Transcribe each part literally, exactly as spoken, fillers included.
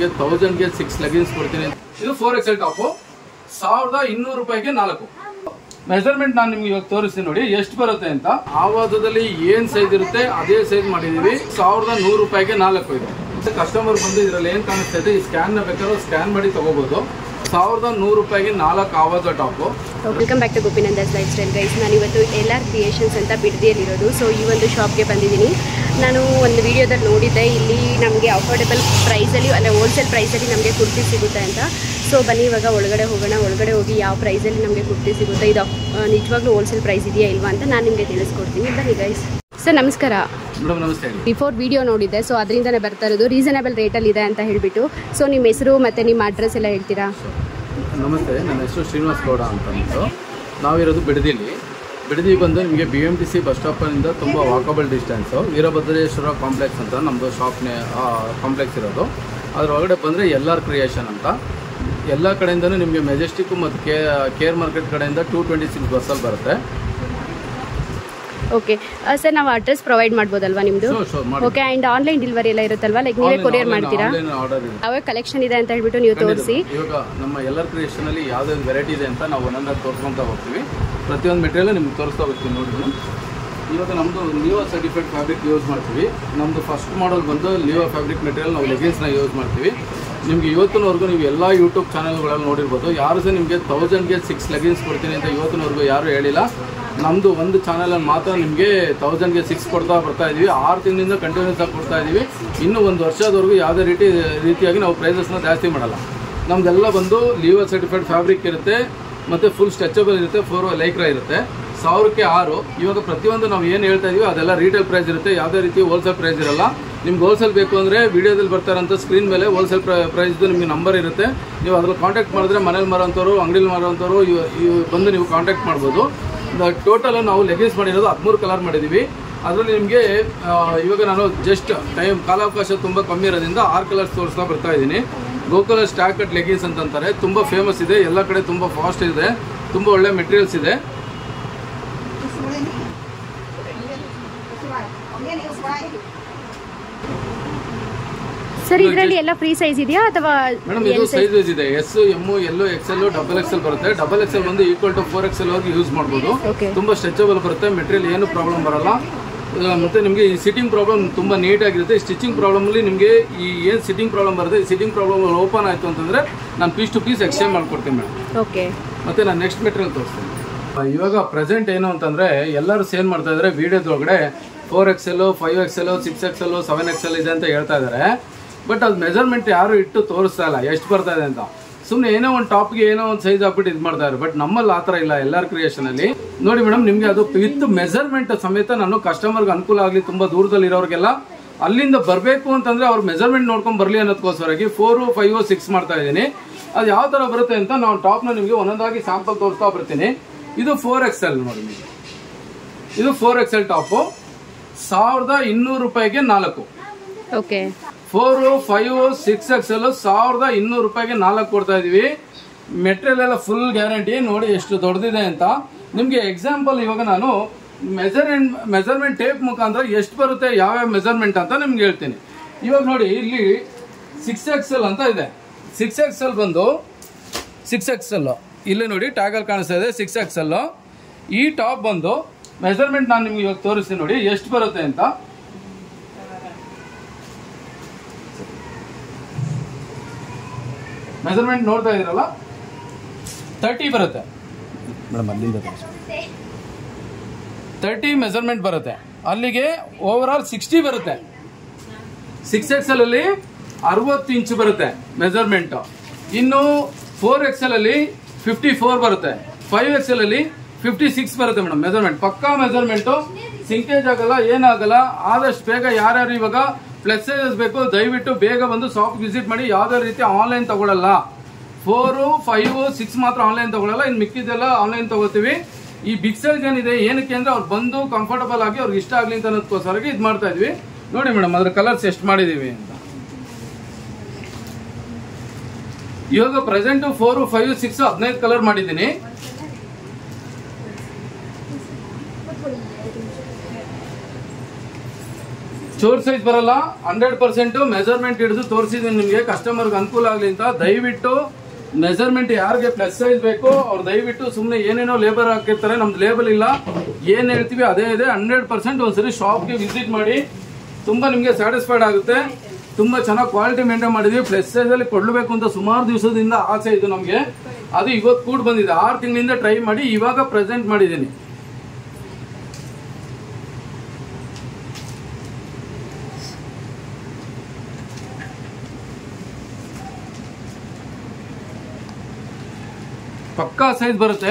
ನಿಮಗೆ ತೌಸಂಡ್ಗೆ six leggings ಕೊಡ್ತೀನಿ. ಇದು ಫೋರ್ ಎಕ್ಸೆಲ್ ಟಾಪು ಸಾವಿರದ ಇನ್ನೂರು ರೂಪಾಯಿಗೆ ನಾಲ್ಕು. ಮೆಜರ್ಮೆಂಟ್ ನಾನು ನಿಮ್ಗೆ ಇವಾಗ ತೋರಿಸ್ತೀನಿ ನೋಡಿ ಎಷ್ಟು ಬರುತ್ತೆ ಅಂತ. ಆವಾದದಲ್ಲಿ ಏನ್ ಸೈಜ್ ಇರುತ್ತೆ ಅದೇ ಸೈಜ್ ಮಾಡಿದೀವಿ. ಸಾವಿರದ ನೂರು ರೂಪಾಯಿಗೆ ನಾಲ್ಕು ಇದೆ. ಕಸ್ಟಮರ್ ಬಂದು ಇದ್ರಲ್ಲಿ ಏನ್ ಕಾಣಿಸ್ತಾ ಇದೆ, ಈ ಸ್ಕ್ಯಾನ್ ನ ಬೇಕಾದ್ರೆ ಸ್ಕ್ಯಾನ್ ಮಾಡಿ ತಗೋಬಹುದು. ಸಾವಿರದ ನೂರು ರೂಪಾಯಿಗೆ ನಾಲ್ಕು ಆವಾದ top. Welcome back to Gopinandas lifestyle guys. ನಾನು ಇವತ್ತು ಎಲ್ ಆರ್ ಕ್ರಿಯೇಷನ್ಸ್ ಅಂತ ಬಿಡದಿಯಲ್ಲಿರೋದು. ಸೊ ಈ ಒಂದು ಶಾಪ್ಗೆ ಬಂದಿದ್ದೀನಿ. ನಾನು ಒಂದು ವಿಡಿಯೋದಲ್ಲಿ ನೋಡಿದ್ದೆ, ಇಲ್ಲಿ ನಮಗೆ ಅಫೋರ್ಡೆಬಲ್ ಪ್ರೈಸಲ್ಲಿ ಅಲ್ಲ ಹೋಲ್ಸೇಲ್ ಪ್ರೈಸಲ್ಲಿ ನಮಗೆ ಕುರ್ತಿ ಸಿಗುತ್ತೆ ಅಂತ. ಸೊ ಬನ್ನಿ ಇವಾಗ ಒಳಗಡೆ ಹೋಗೋಣ. ಒಳಗಡೆ ಹೋಗಿ ಯಾವ ಪ್ರೈಸಲ್ಲಿ ನಮಗೆ ಕುರ್ತಿ ಸಿಗುತ್ತೆ, ಇದು ನಿಜವಾಗ್ಲೂ ಹೋಲ್ಸೇಲ್ ಪ್ರೈಸ್ ಇದೆಯಾ ಇಲ್ವಾ ಅಂತ ನಾನು ನಿಮಗೆ ತಿಳಿಸ್ಕೊಡ್ತೀನಿ. ಬನ್ನಿ ಗೈಸ್. ಸರ್ ನಮಸ್ಕಾರ. ಮೇಡಮ್ ನಮಸ್ತೆ. ಬಿಫೋರ್ ವಿಡಿಯೋ ನೋಡಿದ್ದೆ, ಸೊ ಅದರಿಂದನೇ ಬರ್ತಾ ಇರೋದು. ರೀಸನಬಲ್ ರೇಟಲ್ಲಿ ಇದೆ ಅಂತ ಹೇಳಿಬಿಟ್ಟು. ಸೊ ನಿಮ್ಮ ಹೆಸರು ಮತ್ತು ನಿಮ್ಮ ಅಡ್ರೆಸ್ ಎಲ್ಲ ಹೇಳ್ತೀರಾ? ನಮಸ್ತೆ, ನನ್ನ ಹೆಸರು ಶ್ರೀನಿವಾಸ್ ಗೌಡ ಅಂತ ಅಂದ್ಬಿಟ್ಟು. ನಾವಿರೋದು ಬಿಡದಿಲಿ. ಬಿಡದಿ ಬಂದು ನಿಮಗೆ B M T C bus ಸ್ಟಾಪಿಂದ ತುಂಬ ವಾಕಬಲ್ ಡಿಸ್ಟೆನ್ಸು. ವೀರಭದ್ರೇಶ್ವರ ಕಾಂಪ್ಲೆಕ್ಸ್ ಅಂತ ನಮ್ಮದು ಶಾಪ್ನೇ ಕಾಂಪ್ಲೆಕ್ಸ್ ಇರೋದು. ಅದರೊಳಗಡೆ ಬಂದರೆ ಎಲ್ ಆರ್ ಕ್ರಿಯೇಷನ್ ಅಂತ. ಎಲ್ಲ ಕಡೆಯಿಂದನೂ ನಿಮಗೆ ಮೆಜೆಸ್ಟಿಕ್ಕು ಮತ್ತು ಕೆ ಕೇರ್ ಮಾರ್ಕೆಟ್ ಕಡೆಯಿಂದ ಟೂ ಟ್ವೆಂಟಿ ಸಿಕ್ಸ್ ಬಸ್ಸಲ್ಲಿ ಬರುತ್ತೆ. ಓಕೆ ಸರ್, ನಾವು ಅಡ್ರೆಸ್ ಪ್ರೊವೈಡ್ ಮಾಡ್ಬೋದಲ್ವಾ ನಿಮ್ಮದು? ಓಕೆ. ಆ್ಯಂಡ್ ಆನ್ಲೈನ್ ಡೆಲಿವರಿ ಎಲ್ಲ ಇರುತ್ತಲ್ವಾ, ಲೈಕ್ ನೀವೇ ಕೊರಿಯರ್ ಮಾಡ್ತೀರಾ? ಯಾವ ಕಲೆಕ್ಷನ್ ಇದೆ ಅಂತ ಹೇಳ್ಬಿಟ್ಟು ನೀವು ತೋರಿಸಿ. ಇವಾಗ ನಮ್ಮ ಎಲ್ ಆರ್ ಕ್ರಿಯೇಷನ್ ಅಲ್ಲಿ ಯಾವುದೇ ವೆರೈಟಿ ಇದೆ ಅಂತ ನಾವು ಒಂದೊಂದಾಗಿ ತೋರಿಸ್ಕೊಂತ ಹೋಗ್ತೀವಿ. ಪ್ರತಿಯೊಂದು ಮೆಟೀರಿಯಲ್ ನಿಮ್ಗೆ ತೋರಿಸ್ತಾ ಹೋಗ್ತೀವಿ. ನೋಡಿ, ಇವಾಗ ನಮ್ಮದು ಲಿಯೋ ಸರ್ಟಿಫೈಡ್ ಫ್ಯಾಬ್ರಿಕ್ ಯೂಸ್ ಮಾಡ್ತೀವಿ. ನಮ್ಮದು ಫಸ್ಟ್ ಮಾಡಲ್ ಬಂದು ಲಿಯೋ ಫ್ಯಾಬ್ರಿಕ್ ಮೆಟೀರಿಯಲ್ ನಾವು ಲೆಗಿನ್ಸ್ನ ಯೂಸ್ ಮಾಡ್ತೀವಿ. ನಿಮಗೆ ಇವತ್ತಿನವರೆಗೂ ನೀವು ಎಲ್ಲ ಯೂಟ್ಯೂಬ್ ಚಾನಲ್ಗಳಲ್ಲಿ ನೋಡಿರ್ಬೋದು, ಯಾರು ಸಹ ನಿಮಗೆ ತೌಸಂಡ್ಗೆ ಸಿಕ್ಸ್ ಲೆಗಿನ್ಸ್ ಕೊಡ್ತೀನಿ ಅಂತ ಇವತ್ತಿನವರೆಗೂ ಯಾರೂ ಹೇಳಿಲ್ಲ. ನಮ್ಮದು ಒಂದು ಚಾನಲಲ್ಲಿ ಮಾತ್ರ ನಿಮಗೆ ತೌಸಂಡ್ಗೆ ಸಿಕ್ಸ್ ಕೊಡ್ತಾ ಬರ್ತಾ ಇದ್ದೀವಿ. ಆರು ತಿಂಗಳಿಂದ ಕಂಟಿನ್ಯೂಸ್ ಆಗಿ ಕೊಡ್ತಾ ಇದ್ದೀವಿ. ಇನ್ನೂ ಒಂದು ವರ್ಷದವರೆಗೂ ಯಾವುದೇ ರೀತಿ ರೀತಿಯಾಗಿ ನಾವು ಪ್ರೈಸಸ್ನ ಜಾಸ್ತಿ ಮಾಡಲ್ಲ. ನಮ್ಮದೆಲ್ಲ ಬಂದು ಲಿಯೋ ಸರ್ಟಿಫೈಡ್ ಫ್ಯಾಬ್ರಿಕ್ ಇರುತ್ತೆ ಮತ್ತು ಫುಲ್ ಸ್ಟ್ರೆಚಬಲ್ ಇರುತ್ತೆ. ಫೋರ್ ಲೈಕ್ರಾ ಇರುತ್ತೆ. ಸಾವಿರಕ್ಕೆ ಆರು. ಇವಾಗ ಪ್ರತಿಯೊಂದು ನಾವು ಏನು ಹೇಳ್ತಾ ಇದೀವಿ ಅದೆಲ್ಲ ರೀಟೇಲ್ ಪ್ರೈಸ್ ಇರುತ್ತೆ. ಯಾವುದೇ ರೀತಿ ಹೋಲ್ಸೇಲ್ ಪ್ರೈಸ್ ಇರಲ್ಲ. ನಿಮ್ಗೆ ಹೋಲ್ಸೇಲ್ ಬೇಕು ಅಂದರೆ ವಿಡಿಯೋದಲ್ಲಿ ಬರ್ತಾರಂತ ಸ್ಕ್ರೀನ್ ಮೇಲೆ ಹೋಲ್ಸೇಲ್ ಪ್ರೈಸ್ದು ನಿಮಗೆ ನಂಬರ್ ಇರುತ್ತೆ. ನೀವು ಅದ್ರಲ್ಲಿ ಕಾಂಟ್ಯಾಕ್ಟ್ ಮಾಡಿದ್ರೆ ಮನೇಲಿ ಮಾರೋಂಥವ್ರು, ಅಂಗಡಿಲಿ ಮಾರೋಂಥವ್ರು ಇವು ಬಂದು ನೀವು ಕಾಂಟ್ಯಾಕ್ಟ್ ಮಾಡ್ಬೋದು. ಟೋಟಲ್ ನಾವು ಲೆಗಿನ್ಸ್ ಮಾಡಿರೋದು ಹದಿಮೂರು ಕಲರ್ ಮಾಡಿದ್ದೀವಿ. ಅದರಲ್ಲಿ ನಿಮಗೆ ಇವಾಗ ನಾನು ಜಸ್ಟ್ ಟೈಮ್ ಕಾಲಾವಕಾಶ ತುಂಬ ಕಮ್ಮಿ ಇರೋದ್ರಿಂದ ಆರು ಕಲರ್ಸ್ ತೋರಿಸ್ತಾ ಬರ್ತಾ ಇದ್ದೀನಿ. ಗೋಕುಲ ಸ್ಟಾಕ್ ಕಟ್ ಲೆಗಿನ್ಸ್ ಅಂತಂತಾರೆ. ತುಂಬ ಫೇಮಸ್ ಇದೆ, ಎಲ್ಲ ಕಡೆ ತುಂಬ ಫಾಸ್ಟ್ ಇದೆ, ತುಂಬ ಒಳ್ಳೆ ಮೆಟೀರಿಯಲ್ಸ್ ಇದೆ. ಸರ್ ಇದರಲ್ಲಿ ಎಲ್ಲ ಫ್ರೀ ಸೈಜ್ ಇದೆಯಾ ಅಥವಾ? ಮೇಡಮ್ ಇದು ಸೈಜ್ ಇದೆ. S, M, L, XL, double XL ಬರುತ್ತೆ. ಡಬಲ್ ಎಕ್ಸೆಲ್ ಬಂದು ಈಕ್ವಲ್ ಟು ಫೋರ್ ಎಕ್ಸೆಲ್ ವರೆಗೆ ಯೂಸ್ ಮಾಡ್ಬೋದು. ತುಂಬಾ ಸ್ಟ್ರೆಚಬಲ್ ಬರುತ್ತೆ. ಮೆಟೀರಿಯಲ್ ಏನು ಪ್ರಾಬ್ಲಮ್ ಬರಲ್ಲ. ಮತ್ತೆ ನಿಮಗೆ ಈ ಸಿಟಿಂಗ್ ಪ್ರಾಬ್ಲಮ್ ತುಂಬಾ ನೀಟಾಗಿರುತ್ತೆ. ಸ್ಟಿಚಿಂಗ್ ಪ್ರಾಬ್ಲಮ್ ಅಲ್ಲಿ ನಿಮಗೆ ಈ ಏನು ಸಿಟಿಂಗ್ ಪ್ರಾಬ್ಲಮ್ ಬರುತ್ತೆ, ಈ ಸಿಟಿಂಗ್ ಪ್ರಾಬ್ಲಮ್ ಓಪನ್ ಆಯ್ತು ಅಂತಂದ್ರೆ ನಾನು ಪೀಸ್ ಟು ಪೀಸ್ ಎಕ್ಸ್ಚೇಂಜ್ ಮಾಡ್ಕೊಡ್ತೀನಿ ಮೇಡಮ್. ಓಕೆ. ಮತ್ತೆ ನಾನು ನೆಕ್ಸ್ಟ್ ಮೆಟೀರಿಯಲ್ ತೋರಿಸ್ತೀನಿ. ಇವಾಗ ಪ್ರೆಸೆಂಟ್ ಏನು ಅಂತಂದ್ರೆ ಎಲ್ಲರೂ ಸೇಲ್ ಮಾಡ್ತಾ ಇದ್ದಾರೆ ವಿಡಿಯೋದೊಳಗಡೆ four XL, five XL, six XL, seven XL ಇದೆ ಅಂತ ಹೇಳ್ತಾ ಇದ್ದಾರೆ. ಬಟ್ ಅದು ಮೆಜರ್ಮೆಂಟ್ ಯಾರು ಇಟ್ಟು ತೋರಿಸ್ತಾ ಇಲ್ಲ ಎಷ್ಟು ಬರ್ತಾ ಇದೆ ಅಂತ. ಸುಮ್ಮನೆ ಏನೋ ಒಂದು ಟಾಪ್ಗೆ ಏನೋ ಒಂದು ಸೈಜ್ ಹಾಕ್ಬಿಟ್ಟು ಇದು ಮಾಡ್ತಾ ಇದ್ದಾರೆ. ಬಟ್ ನಮ್ಮಲ್ಲಿ ಆ ಥರ ಇಲ್ಲ. ಎಲ್ ಆರ್ ಕ್ರಿಯೇಷನ್ ಅಲ್ಲಿ ನೋಡಿ ಮೇಡಮ್, ನಿಮಗೆ ಅದು ವಿತ್ ಮೆಜರ್ಮೆಂಟ್ ಸಮೇತ ನಾನು ಕಸ್ಟಮರ್ಗೆ ಅನುಕೂಲ ಆಗಲಿ, ತುಂಬ ದೂರದಲ್ಲಿ ಇರೋರಿಗೆಲ್ಲ ಅಲ್ಲಿಂದ ಬರಬೇಕು ಅಂತಂದ್ರೆ ಅವ್ರ ಮೆಜರ್ಮೆಂಟ್ ನೋಡ್ಕೊಂಡು ಬರಲಿ ಅನ್ನೋದಕ್ಕೋಸ್ಕರವಾಗಿ ಫೋರು ಫೈವ್ ಸಿಕ್ಸ್ ಮಾಡ್ತಾ ಇದ್ದೀನಿ. ಅದು ಯಾವ ಥರ ಬರುತ್ತೆ ಅಂತ ನಾವು ಟಾಪ್ನ ನಿಮಗೆ ಒಂದೊಂದಾಗಿ ಸ್ಯಾಂಪಲ್ ತೋರಿಸ್ತಾ ಬರ್ತೀನಿ. ಇದು ಫೋರ್ ಎಕ್ಸೆಲ್ ನೋಡಿ, ಇದು ಫೋರ್ ಎಕ್ಸೆಲ್ ಟಾಪು ಸಾವಿರದ ಇನ್ನೂರು ರೂಪಾಯಿಗೆ ನಾಲ್ಕು. Okay. Four five six XL ಸಾವಿರದ ಇನ್ನೂರು ರೂಪಾಯಿಗೆ ನಾಲ್ಕು ಕೊಡ್ತಾ ಇದೀವಿ. ಮೆಟೀರಿಯಲ್ ಎಲ್ಲ ಫುಲ್ ಗ್ಯಾರಂಟಿ. ನೋಡಿ ಎಷ್ಟು ದೊಡ್ಡದಿದೆ ಅಂತ. ನಿಮಗೆ ಎಕ್ಸಾಂಪಲ್ ಇವಾಗ ನಾನು ಮೆಜರ್ಮೆಂಟ್ ಮೆಜರ್ಮೆಂಟ್ ಟೇಪ್ ಮುಖಾಂತರ ಎಷ್ಟು ಬರುತ್ತೆ, ಯಾವ್ಯಾವ ಮೆಜರ್ಮೆಂಟ್ ಅಂತ ನಿಮ್ಗೆ ಹೇಳ್ತೀನಿ. ಇವಾಗ ನೋಡಿ, ಇಲ್ಲಿ ಸಿಕ್ಸ್ ಎಕ್ಸೆಲ್ ಅಂತ ಇದೆ. ಸಿಕ್ಸ್ ಎಕ್ಸೆಲ್ ಬಂದು ಸಿಕ್ಸ್ ಎಕ್ಸೆಲ್ ಇಲ್ಲಿ ನೋಡಿ ಟ್ಯಾಗಲ್ ಕಾಣಿಸ್ತಾ ಇದೆ, ಸಿಕ್ಸ್ ಎಕ್ಸೆಲ್. ಈ ಟಾಪ್ ಬಂದು ಮೆಜರ್ಮೆಂಟ್ ನಾನು ನಿಮ್ಗೆ ಇವಾಗ ತೋರಿಸ್ತೀನಿ ನೋಡಿ ಎಷ್ಟು ಬರುತ್ತೆ ಅಂತ. ಮೆಜರ್ಮೆಂಟ್ ನೋಡ್ತಾ ಇದ್ದೀರಲ್ಲ, ತರ್ಟಿ ಬರುತ್ತೆ ಮೇಡಮ್. ಅಲ್ಲಿಂದ ತರ್ಟಿ ಮೆಜರ್ಮೆಂಟ್ ಬರುತ್ತೆ. ಅಲ್ಲಿಗೆ ಓವರ್ ಆಲ್ ಸಿಕ್ಸ್ಟಿ ಬರುತ್ತೆ. ಸಿಕ್ಸ್ ಎಕ್ಸೆಲ್ ಅಲ್ಲಿ ಅರವತ್ತು ಇಂಚ್ ಬರುತ್ತೆ ಮೆಜರ್ಮೆಂಟ್. ಇನ್ನು ಫೋರ್ ಎಕ್ಸೆಲ್ ಅಲ್ಲಿ ಫಿಫ್ಟಿ ಫೋರ್ ಬರುತ್ತೆ. ಫೈವ್ ಎಕ್ಸೆಲ್ ಅಲ್ಲಿ ಫಿಫ್ಟಿ ಸಿಕ್ಸ್ ಬರುತ್ತೆ ಮೇಡಮ್ ಮೆಜರ್ಮೆಂಟ್. ಪಕ್ಕಾ ಮೆಜರ್ಮೆಂಟ್, ಸಿಂಕೇಜ್ ಆಗಲ್ಲ, ಏನಾಗಲ್ಲ. ಆದಷ್ಟು ಬೇಗ ಯಾರ್ಯಾರು ಇವಾಗ ಫ್ಲೆಕ್ಸ್ ಸೈಜಸ್ ಬೇಕು ದಯವಿಟ್ಟು ಬೇಗ ಬಂದು ಶಾಪ್ ವಿಸಿಟ್ ಮಾಡಿ. ಯಾವುದೇ ರೀತಿ ಆನ್ಲೈನ್ ತಗೊಳ್ಳಲ್ಲ. ಫೋರು ಫೈವ್ ಸಿಕ್ಸ್ ಮಾತ್ರ ಆನ್ಲೈನ್ ತಗೊಳ್ಳಲ್ಲ, ಇನ್ನು ಮಿಕ್ಕಿದೆಲ್ಲ ಆನ್ಲೈನ್ ತಗೋತೀವಿ. ಈ ಬಿಗ್ ಸೈಜ್ ಏನಿದೆ ಏನಕ್ಕೆ ಅಂದ್ರೆ ಅವ್ರು ಬಂದು ಕಂಫರ್ಟಬಲ್ ಆಗಿ ಅವ್ರಿಗೆ ಇಷ್ಟ ಆಗ್ಲಿ ಅಂತ ಅನ್ನೋದಕ್ಕೋಸ್ಕರ ಇದು ಮಾಡ್ತಾ ಇದ್ವಿ. ನೋಡಿ ಮೇಡಮ್ ಅದ್ರ ಕಲರ್ಸ್ ಎಷ್ಟು ಮಾಡಿದೀವಿ ಅಂತ. ಇವಾಗ ಪ್ರೆಸೆಂಟ್ ಫೋರ್ ಫೈವ್ ಸಿಕ್ಸ್ ಹದಿನೈದು ಕಲರ್ ಮಾಡಿದ್ದೀನಿ. ಚೋರ್ ಸೈಜ್ ಬರಲ್ಲ, ಹಂಡ್ರೆಡ್ ಪರ್ಸೆಂಟ್ ಮೆಜರ್ಮೆಂಟ್ ಹಿಡಿದು ತೋರಿಸಿದೀನಿ ನಿಮಗೆ ಕಸ್ಟಮರ್ಗೆ ಅನುಕೂಲ ಆಗಲಿ ಅಂತ. ದಯವಿಟ್ಟು ಮೆಜರ್ಮೆಂಟ್ ಯಾರಿಗೆ ಪ್ಲಸ್ ಸೈಜ್ ಬೇಕೋ ಅವ್ರು ದಯವಿಟ್ಟು ಸುಮ್ಮನೆ ಏನೇನೋ ಲೇಬರ್ ಹಾಕಿರ್ತಾರೆ, ನಮ್ದು ಲೇಬಲ್ ಇಲ್ಲ, ಏನ್ ಹೇಳ್ತೀವಿ ಅದೇ ಇದೆ. ಹಂಡ್ರೆಡ್ ಪರ್ಸೆಂಟ್ ಒಂದ್ಸರಿ ಶಾಪ್ಗೆ ವಿಸಿಟ್ ಮಾಡಿ, ತುಂಬಾ ನಿಮಗೆ ಸ್ಯಾಟಿಸ್ಫೈಡ್ ಆಗುತ್ತೆ. ತುಂಬಾ ಚೆನ್ನಾಗಿ ಕ್ವಾಲಿಟಿ ಮೇಂಟೈನ್ ಮಾಡಿದೀವಿ. ಪ್ಲಸ್ ಸೈಜ್ ಅಲ್ಲಿ ಕೊಡ್ಬೇಕು ಅಂತ ಸುಮಾರು ದಿವಸದಿಂದ ಆಸೆ ಇದು ನಮಗೆ, ಅದು ಇವತ್ತು ಕೂಡ ಬಂದಿದೆ. ಆರು ತಿಂಗಳಿಂದ ಟ್ರೈ ಮಾಡಿ ಇವಾಗ ಪ್ರೆಸೆಂಟ್ ಮಾಡಿದ್ದೀನಿ. ಪಕ್ಕಾ ಸೈಜ್ ಬರುತ್ತೆ.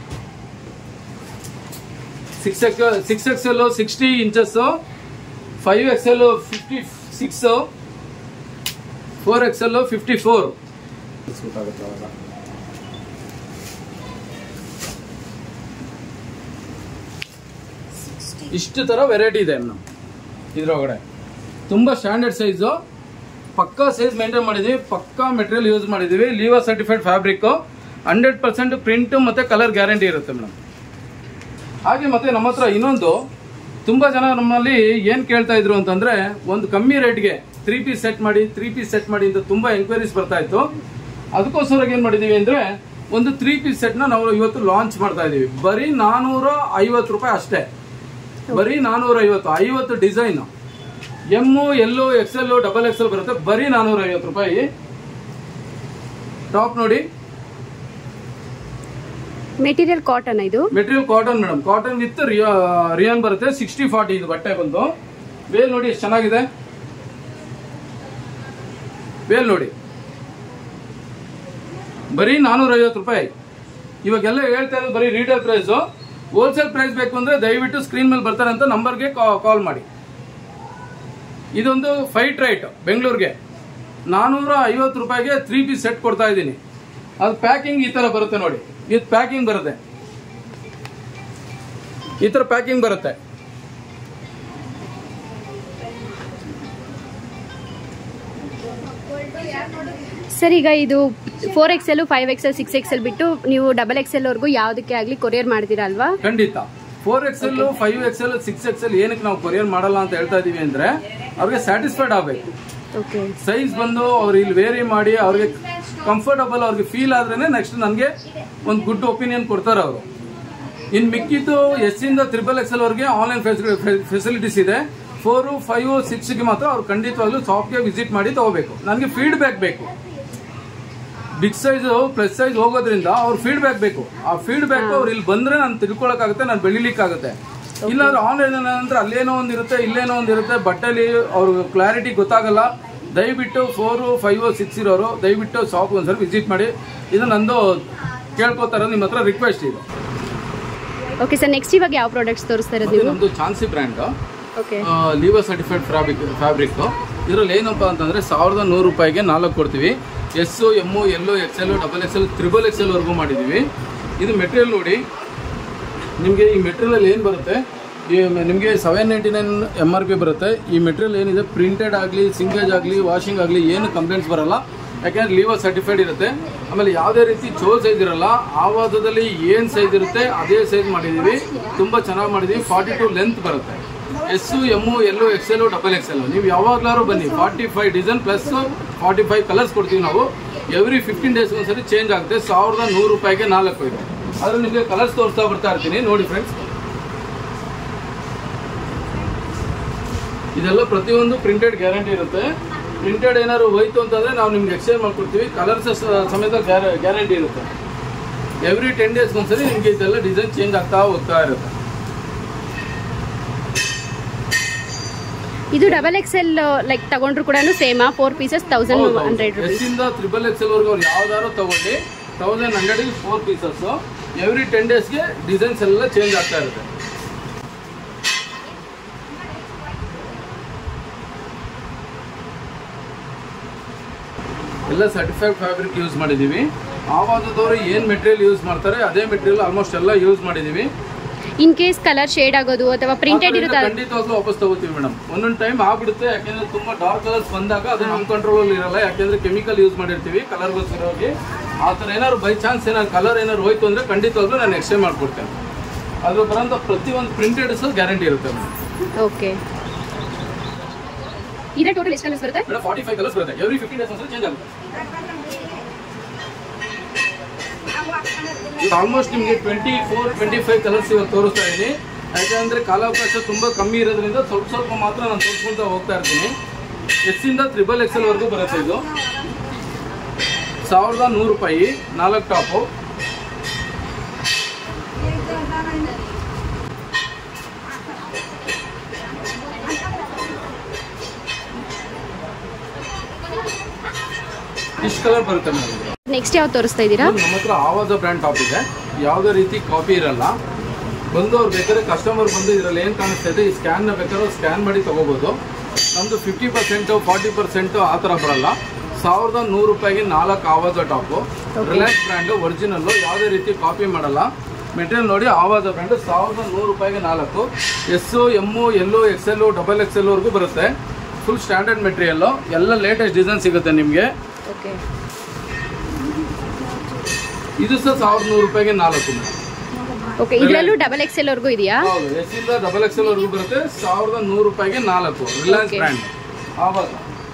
Six X six X L sixty inches, five X L fifty six, four X L fifty four. ಇಷ್ಟು ತರ ವೆರೈಟಿ ಇದೆ ನಮ್ಮ ಇದ್ರೊಳಗಡೆ. ತುಂಬಾ ಸ್ಟ್ಯಾಂಡರ್ಡ್ ಸೈಜು, ಪಕ್ಕಾ ಸೈಜ್ ಮೇಂಟೈನ್ ಮಾಡಿದೀವಿ, ಪಕ್ಕಾ ಮೆಟೀರಿಯಲ್ ಯೂಸ್ ಮಾಡಿದೀವಿ. Liva certified fabric, hundred percent print ಮತ್ತೆ ಕಲರ್ ಗ್ಯಾರಂಟಿ ಇರುತ್ತೆ ಮೇಡಮ್. ಹಾಗೆ ಮತ್ತೆ ನಮ್ಮ ಹತ್ರ ಇನ್ನೊಂದು ತುಂಬಾ ಜನ ನಮ್ಮಲ್ಲಿ ಏನ್ ಕೇಳ್ತಾ ಇದ್ರು ಅಂತಂದ್ರೆ, ಒಂದು ಕಮ್ಮಿ ರೇಟ್ಗೆ ತ್ರೀ ಪೀಸ್ ಸೆಟ್ ಮಾಡಿ ತ್ರೀ ಪೀಸ್ ಸೆಟ್ ಮಾಡಿ ಅಂತ ತುಂಬಾ ಎಂಕ್ವೈರೀಸ್ ಬರ್ತಾ ಇತ್ತು. ಅದಕ್ಕೋಸ್ಕರ ಏನ್ ಮಾಡಿದೀವಿ ಅಂದ್ರೆ, ಒಂದು ತ್ರೀ ಪೀಸ್ ಸೆಟ್ ನ ನಾವು ಇವತ್ತು ಲಾಂಚ್ ಮಾಡ್ತಾ ಇದೀವಿ. ಬರೀ ನಾನೂರ ಐವತ್ತು ರೂಪಾಯಿ ಅಷ್ಟೇ, ಬರೀ ನಾನೂರ ಐವತ್ತು. ಐವತ್ತು design, M L X L double X L ಬರುತ್ತೆ, ಬರೀ ನಾನೂರ ಐವತ್ತು ರೂಪಾಯಿ. ಟಾಪ್ ನೋಡಿ, ಮೆಟೀರಿಯಲ್ ಕಾಟನ್, ಇದು material cotton madam, cotton with rayon ಬರುತ್ತೆ. ಸಿಕ್ಸ್ಟಿ ಫಾರ್ಟಿ ಇದು ಬಟ್ಟೆ ಬಂದು. ವೇಲ್ ನೋಡಿ ಎಷ್ಟು ಚೆನ್ನಾಗಿದೆ, ವೇಲ್ ನೋಡಿ, ಬರೀ ನಾನೂರ ಐವತ್ತು ರೂಪಾಯಿ. ಇವಾಗೆಲ್ಲ ಹೇಳ್ತಾ ಇರೋದು ಬರೀ ರೀಟೇಲ್ ಪ್ರೈಸ್. ಹೋಲ್ಸೇಲ್ ಪ್ರೈಸ್ ಬೇಕು ಅಂದ್ರೆ ದಯವಿಟ್ಟು ಸ್ಕ್ರೀನ್ ಮೇಲೆ ಬರ್ತಾರೆ ಅಂತ ನಂಬರ್ಗೆ ಕಾಲ್ ಮಾಡಿ. ಇದೊಂದು ಫೈಟ್ ರೈಟ್ ಬೆಂಗಳೂರಿಗೆ ನಾನೂರ ಐವತ್ತು ರೂಪಾಯಿಗೆ ತ್ರೀ ಪೀಸ್ ಸೆಟ್ ಕೊಡ್ತಾ ಇದ್ದೀನಿ. ಅದು ಪ್ಯಾಕಿಂಗ್ ಈ ತರ ಬರುತ್ತೆ ನೋಡಿ, ಇದು ಪ್ಯಾಕಿಂಗ್ ಬರುತ್ತೆ, ಈ ತರ ಪ್ಯಾಕಿಂಗ್ ಬರುತ್ತೆ. ಸರ್, ಈಗ ಇದು four X L five X L six X L ಬಿಟ್ಟು ನೀವು ಡಬಲ್ ಎಕ್ಸ್ ಎಲ್ ವರ್ಗೂ ಯಾವ್ದಕ್ಕೆ ಆಗ್ಲಿ ಕೊರಿಯರ್ ಮಾಡ್ತೀರಾ ಅಲ್ವಾ? ಖಂಡಿತ. Four X L five X L six X L ಏನಕ್ಕೆ ನಾವು ಕೊರಿಯರ್ ಮಾಡಲ್ಲ ಅಂತ ಹೇಳ್ತಾ ಇದೀವಿ ಅಂದ್ರೆ, ಅವ್ರಿಗೆ ಸ್ಯಾಟಿಸ್ಫೈಡ್ ಆಗಬೇಕು. ಸೈಜ್ ಬಂದು ಅವ್ರು ಇಲ್ಲಿ ವೇರಿ ಮಾಡಿ ಅವ್ರಿಗೆ ಕಂಫರ್ಟಬಲ್ ಅವ್ರಿಗೆ ಫೀಲ್ ಆದ್ರೇನೆ ನೆಕ್ಸ್ಟ್ ನನಗೆ ಒಂದು ಗುಡ್ ಒಪಿನಿಯನ್ ಕೊಡ್ತಾರೆ ಅವರು. ಇನ್ ಮಿಕ್ಕಿದ್ದು ಎಸ್ ಇಂದ ತ್ರಿಬಲ್ ಎಕ್ಸ್ ಎಲ್ ಅವ್ರಿಗೆ ಆನ್ಲೈನ್ ಫೆಸಿಲಿಟೀಸ್ ಇದೆ. ಫೋರ್ ಫೈವ್ ಸಿಕ್ಸ್ ಗೆ ಮಾತ್ರ ಅವ್ರು ಖಂಡಿತವಾಗ್ಲೂ ಶಾಪ್ಗೆ ವಿಸಿಟ್ ಮಾಡಿ ತಗೋಬೇಕು. ನನಗೆ ಫೀಡ್ಬ್ಯಾಕ್ ಬೇಕು. ಬಿಗ್ ಸೈಜ್ ಪ್ಲಸ್ ಸೈಜ್ ಹೋಗೋದ್ರಿಂದ ಅವ್ರ ಫೀಡ್ಬ್ಯಾಕ್ ಬೇಕು. ಆ ಫೀಡ್ಬ್ಯಾಕ್ ಅವ್ರು ಇಲ್ಲಿ ಬಂದ್ರೆ ನಾನು ತಿಳ್ಕೊಳಕ್ಕಾಗುತ್ತೆ, ನಾನು ಬೆಳಿಲಿಕ್ಕಾಗುತ್ತೆ. ಇಲ್ಲಾಂದ್ರೆ ಆನ್ಲೈನ್ ಅಂದ್ರೆ ಅಲ್ಲೇನೋ ಒಂದಿರುತ್ತೆ, ಇಲ್ಲೇನೋ ಒಂದಿರುತ್ತೆ, ಬಟ್ಟೆಲಿ ಅವ್ರಿಗೆ ಕ್ಲಾರಿಟಿ ಗೊತ್ತಾಗಲ್ಲ. ದಯವಿಟ್ಟು ಫೋರ್ ಫೈವ್ ಸಿಕ್ಸ್ ಇರೋರು ದಯವಿಟ್ಟು ಶಾಪ್ ಒಂದ್ಸರಿ ವಿಸಿಟ್ ಮಾಡಿ. ಇದು ನಂದು ಕೇಳ್ಕೊತಾರ ನಿಮ್ಮ ಹತ್ರ ರಿಕ್ವೆಸ್ಟ್ ಇದೆ. ಓಕೆ ಸರ್, ನೆಕ್ಸ್ಟ್ ಇವಾಗ ಯಾವ ಪ್ರಾಡಕ್ಟ್ಸ್ ತೋರಿಸ್ತಾ ಇರೋದು? ನಮ್ದು ಚಾನ್ಸಿ brand Liva certified fabric fabric ಇದರಲ್ಲಿ ಏನಪ್ಪ ಅಂತಂದ್ರೆ ಸಾವಿರದ ನೂರು ರೂಪಾಯಿಗೆ ನಾಲ್ಕು ಕೊಡ್ತೀವಿ. S M L X L double X L triple X L ವರ್ಗೂ ಮಾಡಿದೀವಿ. ಇದು ಮೆಟೀರಿಯಲ್ ನೋಡಿ, ನಿಮಗೆ ಈ ಮೆಟೀರಿಯಲ್ ಏನು ಬರುತ್ತೆ, ನಿಮಗೆ seven ninety nine M R P ಬರುತ್ತೆ. ಈ ಮೆಟೀರಿಯಲ್ ಏನಿದೆ ಪ್ರಿಂಟೆಡ್ ಆಗಲಿ ಸಿಂಗೇಜ್ ಆಗಲಿ ವಾಷಿಂಗ್ ಆಗಲಿ ಏನು ಕಂಪ್ಲೇಂಟ್ಸ್ ಬರಲ್ಲ, ಯಾಕೆಂದ್ರೆ ಲೀವಾ ಸರ್ಟಿಫೈಡ್ ಇರುತ್ತೆ. ಆಮೇಲೆ ಯಾವುದೇ ರೀತಿ ಚೋರ್ ಸೈಜ್ ಇರಲ್ಲ. ಆವಾದದಲ್ಲಿ ಏನು ಸೈಜ್ ಇರುತ್ತೆ ಅದೇ ಸೈಜ್ ಮಾಡಿದ್ದೀವಿ, ತುಂಬ ಚೆನ್ನಾಗಿ ಮಾಡಿದ್ದೀವಿ. ಫಾರ್ಟಿ ಟು ಲೆಂತ್ ಬರುತ್ತೆ. S M L X L double X L ನೀವು ಯಾವಾಗ್ಲಾರು ಬನ್ನಿ. Forty five design plus forty five colours ಕೊಡ್ತೀವಿ ನಾವು. ಎವ್ರಿ ಫಿಫ್ಟೀನ್ ಡೇಸ್ ಒಂದ್ಸರಿ ಚೇಂಜ್ ಆಗುತ್ತೆ. ಸಾವಿರದ ನೂರು ರೂಪಾಯಿಗೆ ನಾಲ್ಕು ಇದೆ. ಆದ್ರೆ ನಿಮಗೆ ಕಲರ್ಸ್ ತೋರಿಸ್ತಾ ಬರ್ತಾ ಇರ್ತೀನಿ ನೋಡಿ ಫ್ರೆಂಡ್ಸ್. ಇದೆಲ್ಲ ಪ್ರತಿಯೊಂದು ಪ್ರಿಂಟೆಡ್ ಗ್ಯಾರಂಟಿ ಇರುತ್ತೆ. ಪ್ರಿಂಟೆಡ್ ಏನಾದ್ರು ಹೋಯ್ತು ಅಂತಂದ್ರೆ ನಾವು ನಿಮ್ಗೆ ಎಕ್ಸ್ಚೇಂಜ್ ಮಾಡ್ಕೊಡ್ತೀವಿ. ಕಲರ್ಸ್ ಸಮೇತ ಗ್ಯಾರಂಟಿ ಇರುತ್ತೆ. ಎವ್ರಿ ಟೆನ್ ಡೇಸ್ ಒಂದ್ಸರಿ ನಿಮ್ಗೆ ಇದೆಲ್ಲ ಡಿಸೈನ್ ಚೇಂಜ್ ಆಗ್ತಾ ಹೋಗ್ತಾ ಇರುತ್ತೆ. ಇದು ಡಬಲ್ ಎಕ್ಸ್ ಎಲ್ ಲೈಕ್ ತಗೊಂಡ್ರು ಕೂಡ ಸೇಮಾ four pieces thousand hundred S ಇಂದ ತ್ರಿಬಲ್ ಎಕ್ಸ್ ಎಲ್ ವರ್ಗು ಅವ್ರು ಯಾವ್ದಾದ್ರು ತಗೊಳ್ಳಿ thousand hundred four pieces. Every ten ಡೇಸ್ಗೆ ಡಿಸೈನ್ಸ್ ಎಲ್ಲ ಚೇಂಜ್ ಆಗ್ತಾ ಇರುತ್ತೆ. ಎಲ್ಲ ಸರ್ಟಿಫೈಡ್ ಫ್ಯಾಬ್ರಿಕ್ ಯೂಸ್ ಮಾಡಿದೀವಿ. ಆವಾದದವರು ಏನ್ ಮೆಟೀರಿಯಲ್ ಯೂಸ್ ಮಾಡ್ತಾರೆ ಅದೇ ಮೆಟೀರಿಯಲ್ ಆಲ್ಮೋಸ್ಟ್ ಎಲ್ಲ ಯೂಸ್ ಮಾಡಿದೀವಿ. ಇನ್ ಕೇಸ್ ಕಲರ್ ಶೇಡ್ ಆಗೋದು ಅಥವಾ ಪ್ರಿಂಟೆಡ್ ಇರುತ್ತೆ ಖಂಡಿತವಾಗ್ಲೂ ವಾಪಸ್ ತಗೋತೀವಿ ಮೇಡಮ್. ಒಂದೊಂದು ಟೈಮ್ ಆಗ್ಬಿಡುತ್ತೆ, ಯಾಕೆಂದ್ರೆ ತುಂಬಾ ಡಾರ್ಕ್ ಕಲರ್ಸ್ ಬಂದಾಗ ಅದು ನಮ್ಮ ಕಂಟ್ರೋಲ್ ಅಲ್ಲಿ ಇರಲ್ಲ. ಯಾಕೆಂದ್ರೆ ಕೆಮಿಕಲ್ ಯೂಸ್ ಮಾಡಿರ್ತೀವಿ ಕಲರ್ಗೋಸ್ಕರವಾಗಿ. ಆ ಥರ ಏನಾದ್ರು ಬೈ ಚಾನ್ಸ್ ಏನಾದ್ರು ಕಲರ್ ಏನಾದ್ರು ಹೋಯ್ತು ಅಂದ್ರೆ ಖಂಡಿತವಾಗ್ಲೂ ನಾನು ಎಕ್ಸ್ಚೇಂಜ್ ಮಾಡ್ಕೊಡ್ತೇನೆ. ಅದ್ರ ಬರೋಂಥ ಪ್ರತಿಯೊಂದು ಪ್ರಿಂಟೆಡ್ ಗ್ಯಾರಂಟಿ ಇರುತ್ತೆ ಮೇಡಮ್. ಓಕೆ ಇದರ ಟೋಟಲ್ ಎಷ್ಟು ಕಲರ್ಸ್ ಬರುತ್ತೆ? ಮೇಡಮ್ ಫಾರ್ಟಿ ಫೈವ್ ಕಲರ್ಸ್ ಬರುತ್ತೆ. ಎವ್ರಿ ಫಿಫ್ಟೀನ್ ಡೇಸ್ ಒಂದ್ಸಲ ಚೇಂಜ್ ಆಗುತ್ತೆ. ಆಲ್ಮೋಸ್ಟ್ ನಿಮಗೆ twenty four twenty five colours ಇವಾಗ ತೋರಿಸ್ತಾ ಇದ್ದೀನಿ. ಯಾಕಂದರೆ ಕಾಲಾವಕಾಶ ತುಂಬ ಕಮ್ಮಿ ಇರೋದ್ರಿಂದ ಸ್ವಲ್ಪ ಸ್ವಲ್ಪ ಮಾತ್ರ ನಾನು ತೋರಿಸ್ಕೊಳ್ತಾ ಹೋಗ್ತಾ ಇರ್ತೀನಿ. ಎಸ್ಸಿಂದ ತ್ರಿಬಲ್ ಎಕ್ಸೆಲ್ ವರೆಗೂ ಬರುತ್ತೆ. ಇದು ಸಾವಿರದ ನೂರು ರೂಪಾಯಿ ನಾಲ್ಕು ಟಾಪು. ಇಷ್ಟು ಕಲರ್ ಬರುತ್ತೆ ಮೇಡಮ್. ನೆಕ್ಸ್ಟ್ ಯಾವ್ದು ತೋರಿಸ್ತಾ ಇದ್ದೀರಾ? ನಮ್ಮ ಹತ್ರ ಆವಾಜ ಬ್ರ್ಯಾಂಡ್ ಟಾಪ್ ಇದೆ. ಯಾವುದೇ ರೀತಿ ಕಾಪಿ ಇರಲ್ಲ. ಬಂದು ಅವ್ರು ಬೇಕಾದ್ರೆ ಕಸ್ಟಮರ್ ಬಂದು ಇದರಲ್ಲಿ ಏನು ಕಾಣಿಸ್ತಾ ಇದೆ ಈ ಸ್ಕ್ಯಾನ್ನ ಬೇಕಾದ್ರೆ ಸ್ಕ್ಯಾನ್ ಮಾಡಿ ತೊಗೋಬೋದು. ನಮ್ಮದು ಫಿಫ್ಟಿ ಪರ್ಸೆಂಟು ಫಾರ್ಟಿ ಪರ್ಸೆಂಟು ಆ ಥರ ಬರಲ್ಲ. ಸಾವಿರದ ನೂರು ರೂಪಾಯಿಗೆ ನಾಲ್ಕು ಆವಾಜ ಟಾಪು. ರಿಲಯನ್ಸ್ ಬ್ರ್ಯಾಂಡು ಒರಿಜಿನಲ್ಲು, ಯಾವುದೇ ರೀತಿ ಕಾಪಿ ಮಾಡಲ್ಲ. ಮೆಟೀರಿಯಲ್ ನೋಡಿ ಆವಾಜ ಬ್ರ್ಯಾಂಡು ಸಾವಿರದ ನೂರು ರೂಪಾಯಿಗೆ ನಾಲ್ಕು. S M L XL double ಎಕ್ಸೆಲ್ವರೆಗೂ ಬರುತ್ತೆ. ಫುಲ್ ಸ್ಟ್ಯಾಂಡರ್ಡ್ ಮೆಟೀರಿಯಲ್ಲು, ಎಲ್ಲ ಲೇಟೆಸ್ಟ್ ಡಿಸೈನ್ ಸಿಗುತ್ತೆ ನಿಮಗೆ. ಇದು ಸಹ ಸಾವಿರದ ನೂರು ರೂಪಾಯಿಗೆ ನಾಲ್ಕು. ಓಕೆ, ಇದರಲ್ಲೂ ಡಬಲ್ ಎಕ್ಸೆಲ್ ವರೆಗೂ ಇದೆಯಾ? ಹೌದು, ಎಸ್ ಇಂದ ಡಬಲ್ ಎಕ್ಸೆಲ್ ವರೆಗೂ ಬರುತ್ತೆ. ಸಾವಿರದ ನೂರು ರೂಪಾಯಿಗೆ ನಾಲ್ಕು. ರಿಲಯನ್ಸ್ ಬ್ರ್ಯಾಂಡ್ ಆವಾಜ.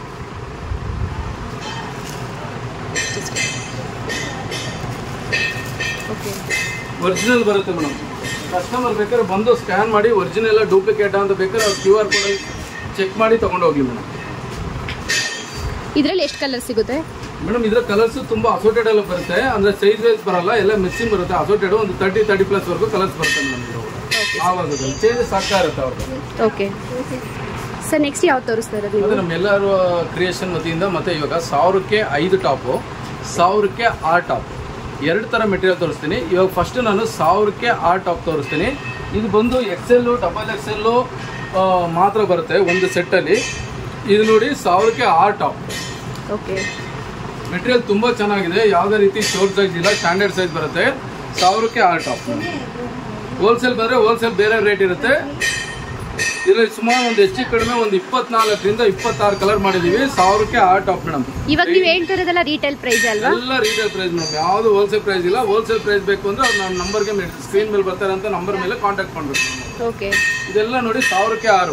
ಒರಿಜಿನಲ್ ಬರುತ್ತೆ ಮೇಡಮ್. ಕಸ್ಟಮರ್ ಬೇಕಾದ್ರೆ ಬಂದು ಸ್ಕ್ಯಾನ್ ಮಾಡಿ ಒರಿಜಿನಲ್ ಡೂಪ್ಲಿಕೇಟ್ ಅಂತ ಬೇಕಾದ್ರೆ ಅವ್ರು ಕ್ಯೂ ಆರ್ ಕೋಡಲ್ಲಿ ಚೆಕ್ ಮಾಡಿ ತಗೊಂಡು ಹೋಗಿ ಮೇಡಮ್. ಇದರಲ್ಲಿ ಎಷ್ಟು ಕಲರ್ ಸಿಗುತ್ತೆ ಮೇಡಮ್? ಇದರ ಕಲರ್ಸ್ ತುಂಬ ಅಸೋಟೆಡ್ ಎಲ್ಲ ಬರುತ್ತೆ. ಅಂದರೆ ಸೈಜ್ ವೈಸ್ ಬರಲ್ಲ, ಎಲ್ಲ ಮಿಕ್ಸಿಂಗ್ ಬರುತ್ತೆ. ಅಸೋಟೆಡ್ ಒಂದು ತರ್ಟಿ ತರ್ಟಿ ಪ್ಲಸ್ ವರೆಗೂ ಕಲರ್ಸ್ ಬರುತ್ತೆ ಮೇಡಮ್. ಆವಾಗದಲ್ಲಿ ಚೇಂಜಸ್ ಆಗ್ತಾ ಇರುತ್ತೆ ಅವ್ರಿಗೆ. ಓಕೆ ಸರ್, ನೆಕ್ಸ್ಟ್ ಯಾವ್ದು ತೋರಿಸ್ತಾ ಇರೋದು? ಅದು ನಮ್ಮೆಲ್ಲರೂ ಕ್ರಿಯೇಷನ್ ವತಿಯಿಂದ ಮತ್ತೆ ಇವಾಗ ಸಾವಿರಕ್ಕೆ ಐದು ಟಾಪು, ಸಾವಿರಕ್ಕೆ ಆರು ಟಾಪ್, ಎರಡು ಥರ ಮೆಟೀರಿಯಲ್ ತೋರಿಸ್ತೀನಿ. ಇವಾಗ ಫಸ್ಟ್ ನಾನು ಸಾವಿರಕ್ಕೆ ಆರು ಟಾಪ್ ತೋರಿಸ್ತೀನಿ. ಇದು ಬಂದು ಎಕ್ಸೆಲ್ಲು ಡಬಲ್ ಎಕ್ಸೆಲ್ಲು ಮಾತ್ರ ಬರುತ್ತೆ ಒಂದು ಸೆಟ್ಟಲ್ಲಿ. ಇದು ನೋಡಿ ಸಾವಿರಕ್ಕೆ ಆರು ಟಾಪ್. ಓಕೆ, ಮೆಟೀರಿಯಲ್ ತುಂಬ ಚೆನ್ನಾಗಿದೆ. ಯಾವುದೇ ರೀತಿ ಶೋರ್ಟ್ ಸೈಜ್ ಇಲ್ಲ, ಸ್ಟ್ಯಾಂಡರ್ಡ್ ಸೈಜ್ ಬರುತ್ತೆ. ಸಾವಿರಕ್ಕೆ ಆರು ಟಾಪ್. ಹೋಲ್ಸೇಲ್ ಬಂದರೆ ಹೋಲ್ಸೇಲ್ ಬೇರೆ ರೇಟ್ ಇರುತ್ತೆ. ಇದರಲ್ಲಿ ಸುಮಾರು ಒಂದು ಹೆಚ್ಚು ಕಡಿಮೆ ಒಂದು ಇಪ್ಪತ್ನಾಲ್ಕರಿಂದ ಇಪ್ಪತ್ತಾರು ಕಲರ್ ಮಾಡಿದ್ದೀವಿ. ಸಾವಿರಕ್ಕೆ ಆರು ಟಾಪ್ ಮೇಡಮ್. ಇವಾಗ ನೀವು ಹೇಳ್ತಿರೋದೆಲ್ಲ ರೀಟೇಲ್ ಪ್ರೈಸ್ ಅಲ್ವಾ? ಎಲ್ಲ ರೀಟೇಲ್ ಪ್ರೈಸ್ ಮೇಡಮ್, ಯಾವುದು ಹೋಲ್ಸೇಲ್ ಪ್ರೈಸ್ ಇಲ್ಲ. ಹೋಲ್ಸೇಲ್ ಪ್ರೈಸ್ ಬೇಕು ಅಂದರೆ ಅವ್ರು ನಮ್ಮ ನಂಬರ್ಗೆ ಸ್ಕ್ರೀನ್ ಮೇಲೆ ಬರ್ತಾರೆ ಅಂತ ನಂಬರ್ ಮೇಲೆ ಕಾಂಟ್ಯಾಕ್ಟ್ ಮಾಡಬೇಕು. ಓಕೆ, ಇದೆಲ್ಲ ನೋಡಿ ಸಾವಿರಕ್ಕೆ ಆರು,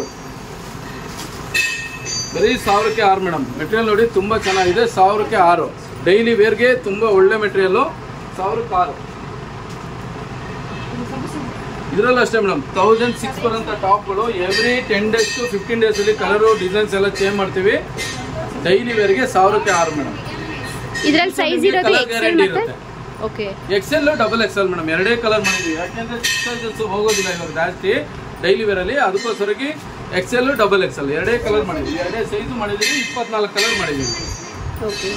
ಬರೀ ಸಾವಿರಕ್ಕೆ ಆರು ಮೇಡಮ್. ಮೆಟೀರಿಯಲ್ ನೋಡಿ ತುಂಬ ಚೆನ್ನಾಗಿದೆ. ಸಾವಿರಕ್ಕೆ ಆರು ಡೈಲಿ ವೇರ್ಗೆ ತುಂಬ ಒಳ್ಳೆ ಮೆಟೀರಿಯಲ್ಲು. ಸಾವಿರಕ್ಕೆ ಆರು. ಇದರಲ್ಲೂ ಅಷ್ಟೇ ಮೇಡಮ್, ತೌಸಂಡ್ ಸಿಕ್ಸ್ ಬರೋಂಥ ಟಾಪ್ಗಳು every ten days to fifteen ಡೇಸಲ್ಲಿ ಕಲರು ಡಿಸೈನ್ಸ್ ಎಲ್ಲ ಚೇಂಜ್ ಮಾಡ್ತೀವಿ. ಡೈಲಿ ವೇರ್ಗೆ ಸಾವಿರಕ್ಕೆ ಆರು ಮೇಡಮ್. ಇದರಲ್ಲಿ ಸೈಜ್ ಇರೋದು ಎಕ್ಸೆಲ್ ಮತ್ತೆ okay XL double XL madam, ಎರಡೇ ಕಲರ್ ಮಾಡಿದ್ದೀವಿ. ಯಾಕೆಂದರೆ ಸೈಜಸ್ ಹೋಗೋದಿಲ್ಲ ಇವಾಗ ಜಾಸ್ತಿ ಡೈಲಿ ವೇರಲ್ಲಿ. ಅದಕ್ಕೋಸ್ಕರಕ್ಕೆ ಎಕ್ಸೆಲ್ ಡಬಲ್ ಎಕ್ಸೆಲ್ ಎರಡೇ ಕಲರ್ ಮಾಡಿದ್ದೀವಿ. ಎರಡೇ ಸೈಜು ಮಾಡಿದ್ದೀವಿ. ಇಪ್ಪತ್ನಾಲ್ಕು ಕಲರ್ ಮಾಡಿದ್ದೀವಿ. ಓಕೆ,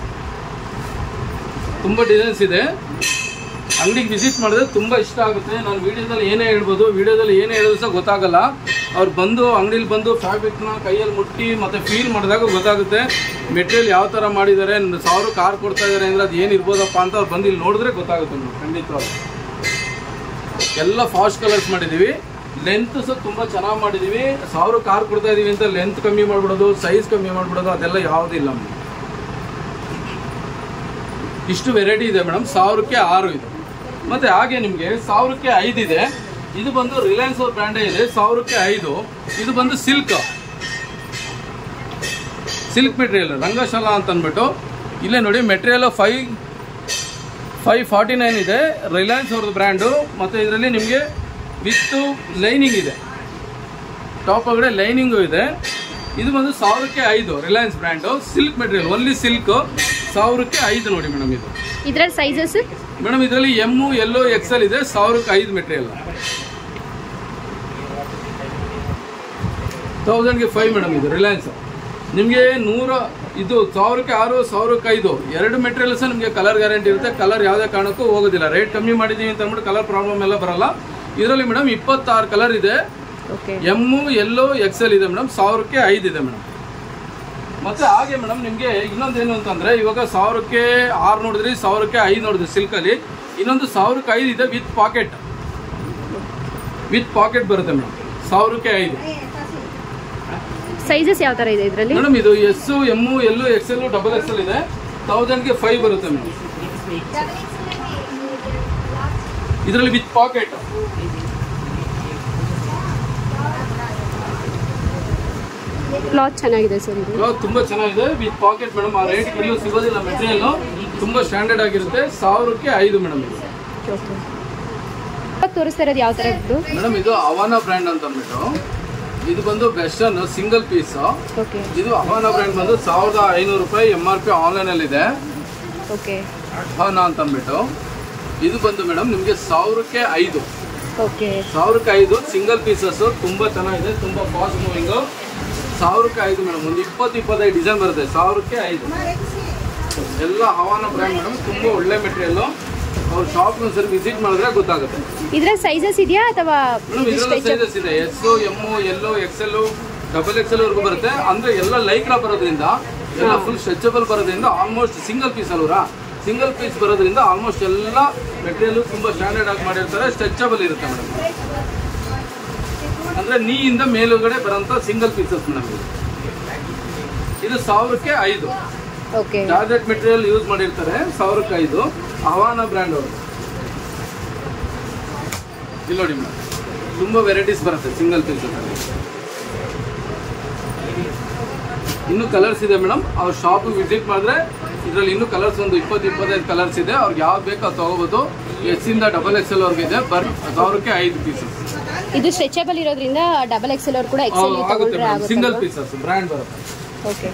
ತುಂಬ ಡಿಸೈನ್ಸ್ ಇದೆ. ಅಂಗಡಿಗೆ ವಿಸಿಟ್ ಮಾಡಿದ್ರೆ ತುಂಬ ಇಷ್ಟ ಆಗುತ್ತೆ. ನಾನು ವೀಡಿಯೋದಲ್ಲಿ ಏನೇ ಹೇಳ್ಬೋದು, ವೀಡಿಯೋದಲ್ಲಿ ಏನೇ ಹೇಳೋದು ಸಹ ಗೊತ್ತಾಗಲ್ಲ. ಅವ್ರು ಬಂದು ಅಂಗಡಿಲಿ ಬಂದು ಫ್ಯಾಬ್ರಿಕ್ನ ಕೈಯಲ್ಲಿ ಮುಟ್ಟಿ ಮತ್ತು ಫೀಲ್ ಮಾಡಿದಾಗ ಗೊತ್ತಾಗುತ್ತೆ ಮೆಟೀರಿಯಲ್ ಯಾವ ಥರ ಮಾಡಿದ್ದಾರೆ. ಸಾವಿರ ಕಾರ್ ಕೊಡ್ತಾ ಇದ್ದಾರೆ ಅಂದರೆ ಅದು ಏನು ಇರ್ಬೋದಪ್ಪ ಅಂತ ಅವ್ರು ಬಂದು ಇಲ್ಲಿ ನೋಡಿದ್ರೆ ಗೊತ್ತಾಗುತ್ತೆ ಮೇಡಮ್. ಖಂಡಿತವಾಗಿ ಎಲ್ಲ ಫಾಸ್ಟ್ ಕಲರ್ಸ್ ಮಾಡಿದ್ದೀವಿ. ಲೆಂತ್ ಸಹ ತುಂಬ ಚೆನ್ನಾಗಿ ಮಾಡಿದ್ದೀವಿ. ಸಾವಿರ ಕಾರ್ ಕೊಡ್ತಾ ಇದ್ದೀವಿ ಅಂತ ಲೆಂತ್ ಕಮ್ಮಿ ಮಾಡಿಬಿಡೋದು, ಸೈಜ್ ಕಮ್ಮಿ ಮಾಡಿಬಿಡೋದು ಅದೆಲ್ಲ ಯಾವುದೂ ಇಲ್ಲ ಮೇಡಮ್. ಇಷ್ಟು ವೆರೈಟಿ ಇದೆ ಮೇಡಮ್. ಸಾವಿರಕ್ಕೆ ಆರು ಇದು. ಮತ್ತು ಹಾಗೆ ನಿಮಗೆ ಸಾವಿರಕ್ಕೆ ಐದು ಇದೆ. ಇದು ಬಂದು ರಿಲಯನ್ಸ್ ಅವ್ರ ಬ್ರ್ಯಾಂಡೇ ಇದೆ. ಸಾವಿರಕ್ಕೆ ಐದು. ಇದು ಬಂದು ಸಿಲ್ಕ್ ಸಿಲ್ಕ್ ಮೆಟೀರಿಯಲ್ ರಂಗಶಾಲಾ ಅಂತ ಅಂದ್ಬಿಟ್ಟು. ಇಲ್ಲೇ ನೋಡಿ material five five forty nine ಇದೆ. ರಿಲಯನ್ಸ್ ಅವ್ರದ್ದು ಬ್ರ್ಯಾಂಡು. ಮತ್ತು ಇದರಲ್ಲಿ ನಿಮಗೆ ವಿತ್ ಲೈನಿಂಗ್ ಇದೆ. ಟಾಪ್ ಒಳಗಡೆ ಲೈನಿಂಗು ಇದೆ. ಇದು ಬಂದು ಸಾವಿರಕ್ಕೆ ಐದು Reliance brand. Silk material, only silk. ಸಾವಿರಕ್ಕೆ ಐದು ನೋಡಿ ಮೇಡಮ್. ಇದು ಇದರಲ್ಲಿ ಸೈಜಸ್ ಮೇಡಮ್, ಇದರಲ್ಲಿ ಎಮ್ಮು ಎಲ್ಲೋ ಎಕ್ಸೆಲ್ ಇದೆ. ಸಾವಿರಕ್ಕೆ ಐದು ಮೆಟೀರಿಯಲ್. ತೌಸಂಡ್ಗೆ five madam. ಇದು ರಿಲಯನ್ಸ್ ನಿಮಗೆ ನೂರ ಇದು ಸಾವಿರಕ್ಕೆ ಆರು, ಸಾವಿರಕ್ಕೆ ಐದು ಎರಡು ಮೆಟೀರಿಯಲ್ ಸಹ ನಿಮಗೆ ಕಲರ್ ಗ್ಯಾರಂಟಿ ಇರುತ್ತೆ. ಕಲರ್ ಯಾವುದೇ ಕಾರಣಕ್ಕೂ ಹೋಗೋದಿಲ್ಲ. ರೇಟ್ ಕಮ್ಮಿ ಮಾಡಿದ್ದೀವಿ ಅಂತ ಅಂದ್ಬಿಟ್ಟು ಕಲರ್ ಪ್ರಾಬ್ಲಮ್ ಎಲ್ಲ ಬರಲ್ಲ. ಇದರಲ್ಲಿ ಮೇಡಮ್ ಇಪ್ಪತ್ತಾರು ಕಲರ್ ಇದೆ. ಎಮ್ಮು ಎಲ್ಲೋ ಎಕ್ಸೆಲ್ ಇದೆ ಮೇಡಮ್. ಸಾವಿರಕ್ಕೆ ಐದು ಇದೆ ಮೇಡಮ್. ಮತ್ತು ಹಾಗೆ ಮೇಡಮ್ ನಿಮಗೆ ಇನ್ನೊಂದೇನು ಅಂತಂದರೆ, ಇವಾಗ ಸಾವಿರಕ್ಕೆ ಆರು ನೋಡಿದ್ರಿ, ಸಾವಿರಕ್ಕೆ ಐದು ನೋಡಿದ್ರಿ ಸಿಲ್ಕಲ್ಲಿ. ಇನ್ನೊಂದು ಸಾವಿರಕ್ಕೆ ಐದು ಇದೆ ವಿತ್ ಪಾಕೆಟ್. ವಿತ್ ಪಾಕೆಟ್ ಬರುತ್ತೆ ಮೇಡಮ್. ಸಾವಿರಕ್ಕೆ ಐದು. ಸೈಜಸ್ ಯಾವ ಥರ ಇದೆ ಇದರಲ್ಲಿ ಮೇಡಮ್? ಇದು S M L XL double XL ಇದೆ. ತೌಸಂಡ್ಗೆ ಫೈವ್ ಬರುತ್ತೆ ಮೇಡಮ್. ಇದರಲ್ಲಿ ವಿತ್ ಪಾಕೆಟ್. ಕ್ಲಾತ್ ಚೆನ್ನಾಗಿದೆ ಸರ್ ಇದು. ಕ್ಲಾತ್ ತುಂಬ ಚೆನ್ನಾಗಿದೆ ವಿತ್ ಪಾಕೆಟ್ ಮೇಡಮ್. ಆ ರೇಟ್ ಎಲ್ಲೂ ಸಿಗೋದಿಲ್ಲ. ಮೆಟೀರಿಯಲ್ ತುಂಬ ಸ್ಟ್ಯಾಂಡರ್ಡ್ ಆಗಿರುತ್ತೆ. ಸಾವಿರಕ್ಕೆ ಐದು ಮೇಡಮ್ ಇದು. ತೋರಿಸ್ತಾ ಇರೋದು ಯಾವ ಥರದ್ದು ಮೇಡಮ್? ಇದು ಅವಾನ ಬ್ರ್ಯಾಂಡ್ ಅಂತ ಅಂದ್ಬಿಟ್ಟು ಇದು ಬಂದು ವೆಸ್ಟರ್ನ್ ಸಿಂಗಲ್ ಪೀಸ್. ಇದು ಅವಾನ ಬ್ರ್ಯಾಂಡ್ ಬಂದು ಸಾವಿರದ ಐನೂರು ರೂಪಾಯಿ ಎಮ್ ಆರ್ ಪಿ ಆನ್ಲೈನಲ್ಲಿ ಇದೆ. ಓಕೆ ಅವಾನ ಅಂತ ಅಂದ್ಬಿಟ್ಟು ಇದು ಬಂದು ಮೇಡಮ್ ನಿಮಗೆ ಸಾವಿರಕ್ಕೆ ಐದು. ಓಕೆ ಸಾವಿರಕ್ಕೆ ಐದು ಸಿಂಗಲ್ ಪೀಸಸ್ ತುಂಬ ಚೆನ್ನಾಗಿದೆ, ತುಂಬ ಫಾಸ್ಟ್ ಮೂವಿಂಗು. ಸಾವಿರಕ್ಕೆ ಐದು ಮೇಡಮ್. ಒಂದು ಇಪ್ಪತ್ತು ಇಪ್ಪತ್ತೈದು ಡಿಸೈನ್ ಬರುತ್ತೆ. ಸಾವಿರಕ್ಕೆ ಐದು ಎಲ್ಲ ಹವಾನ ಬ್ರ್ಯಾಂಡ್ ಮೇಡಮ್. ತುಂಬ ಒಳ್ಳೆ ಮೆಟೀರಿಯಲ್ಲು. ಅವ್ರ ಶಾಪ್ ಒಂದ್ಸರಿ ವಿಸಿಟ್ ಮಾಡಿದ್ರೆ ಗೊತ್ತಾಗುತ್ತೆ. ಇದರ ಸೈಜಸ್ ಇದೆಯಾ ಅಥವಾ ಮೇಡಮ್? ಇದೆಲ್ಲ ಸೈಜಸ್ ಇದೆ. S M L XL double XL ವರೆಗೂ ಬರುತ್ತೆ. ಅಂದ್ರೆ ಎಲ್ಲ ಲೈಕ್ರಾ ಬರೋದ್ರಿಂದ ಎಲ್ಲ ಫುಲ್ ಸ್ಟ್ರೆಚಬಲ್ ಬರೋದ್ರಿಂದ ಆಲ್ಮೋಸ್ಟ್ ಸಿಂಗಲ್ ಪೀಸ್ ಅಲ್ವರಾ ಸಿಂಗಲ್ ಪೀಸ್ ಬರೋದ್ರಿಂದ ಆಲ್ಮೋಸ್ಟ್ ಎಲ್ಲ ಮೆಟೀರಿಯಲ್ ತುಂಬ ಸ್ಟ್ಯಾಂಡರ್ಡ್ ಆಗಿ ಮಾಡಿರ್ತಾರೆ. ಸ್ಟ್ರೆಚಬಲ್ ಇರುತ್ತೆ ಮೇಡಮ್. ಅಂದ್ರೆ ನೀಯಿಂದ ಮೇಲುಗಡೆ ಬರೋಂಥ ಸಿಂಗಲ್ ಪೀಸಸ್ ಮೇಡಮ್. ಇದು ಇದು ಸಾವಿರಕ್ಕೆ ಐದು. ಜಾರ್ಜೆಟ್ ಮೆಟೀರಿಯಲ್ ಯೂಸ್ ಮಾಡಿರ್ತಾರೆ. ಸಾವಿರಕ್ಕೆ ಐದು ಅವಾನ ಬ್ರ್ಯಾಂಡ್ ಅವರು. ಇಲ್ಲಿ ನೋಡಿ ಮೇಡಮ್, ತುಂಬ ವೆರೈಟೀಸ್ ಬರುತ್ತೆ ಸಿಂಗಲ್ ಪೀಸಸ್ ಅಲ್ಲಿ. ಇನ್ನೂ ಕಲರ್ಸ್ ಇದೆ ಮೇಡಮ್. ಅವ್ರ ಶಾಪ್ ವಿಸಿಟ್ ಮಾಡಿದ್ರೆ ಇದರಲ್ಲಿ ಇನ್ನೂ ಕಲರ್ಸ್ ಒಂದು ಇಪ್ಪತ್ತು ಇಪ್ಪತ್ತೈದು ಕಲರ್ಸ್ ಇದೆ. ಅವ್ರಿಗೆ ಯಾವ್ದು ಬೇಕೋ ಅದು ತಗೋಬೋದು. ಎಸ್ ಇಂದ ಡಬಲ್ ಎಕ್ಸ್ ಎಲ್ ಅವ್ರಿಗೆ ಇದೆ. ಬರ್ ಸಾವಿರಕ್ಕೆ ಐದು ಪೀಸಸ್. ಇದು ಸ್ಟ್ರೆಚಬಲ್ ಇರೋದ್ರಿಂದ ಡಬಲ್ ಎಕ್ಸ್ ಎಲ್ ಅವ್ರು ಕೂಡ ಎಕ್ಸೆಲ್ ತಗೊಂಡ್ರೆ ಆಗುತ್ತೆ. ಸಿಂಗಲ್ ಪೀಸಸ್ ಬ್ರ್ಯಾಂಡ್ ಬರುತ್ತೆ. ಓಕೆ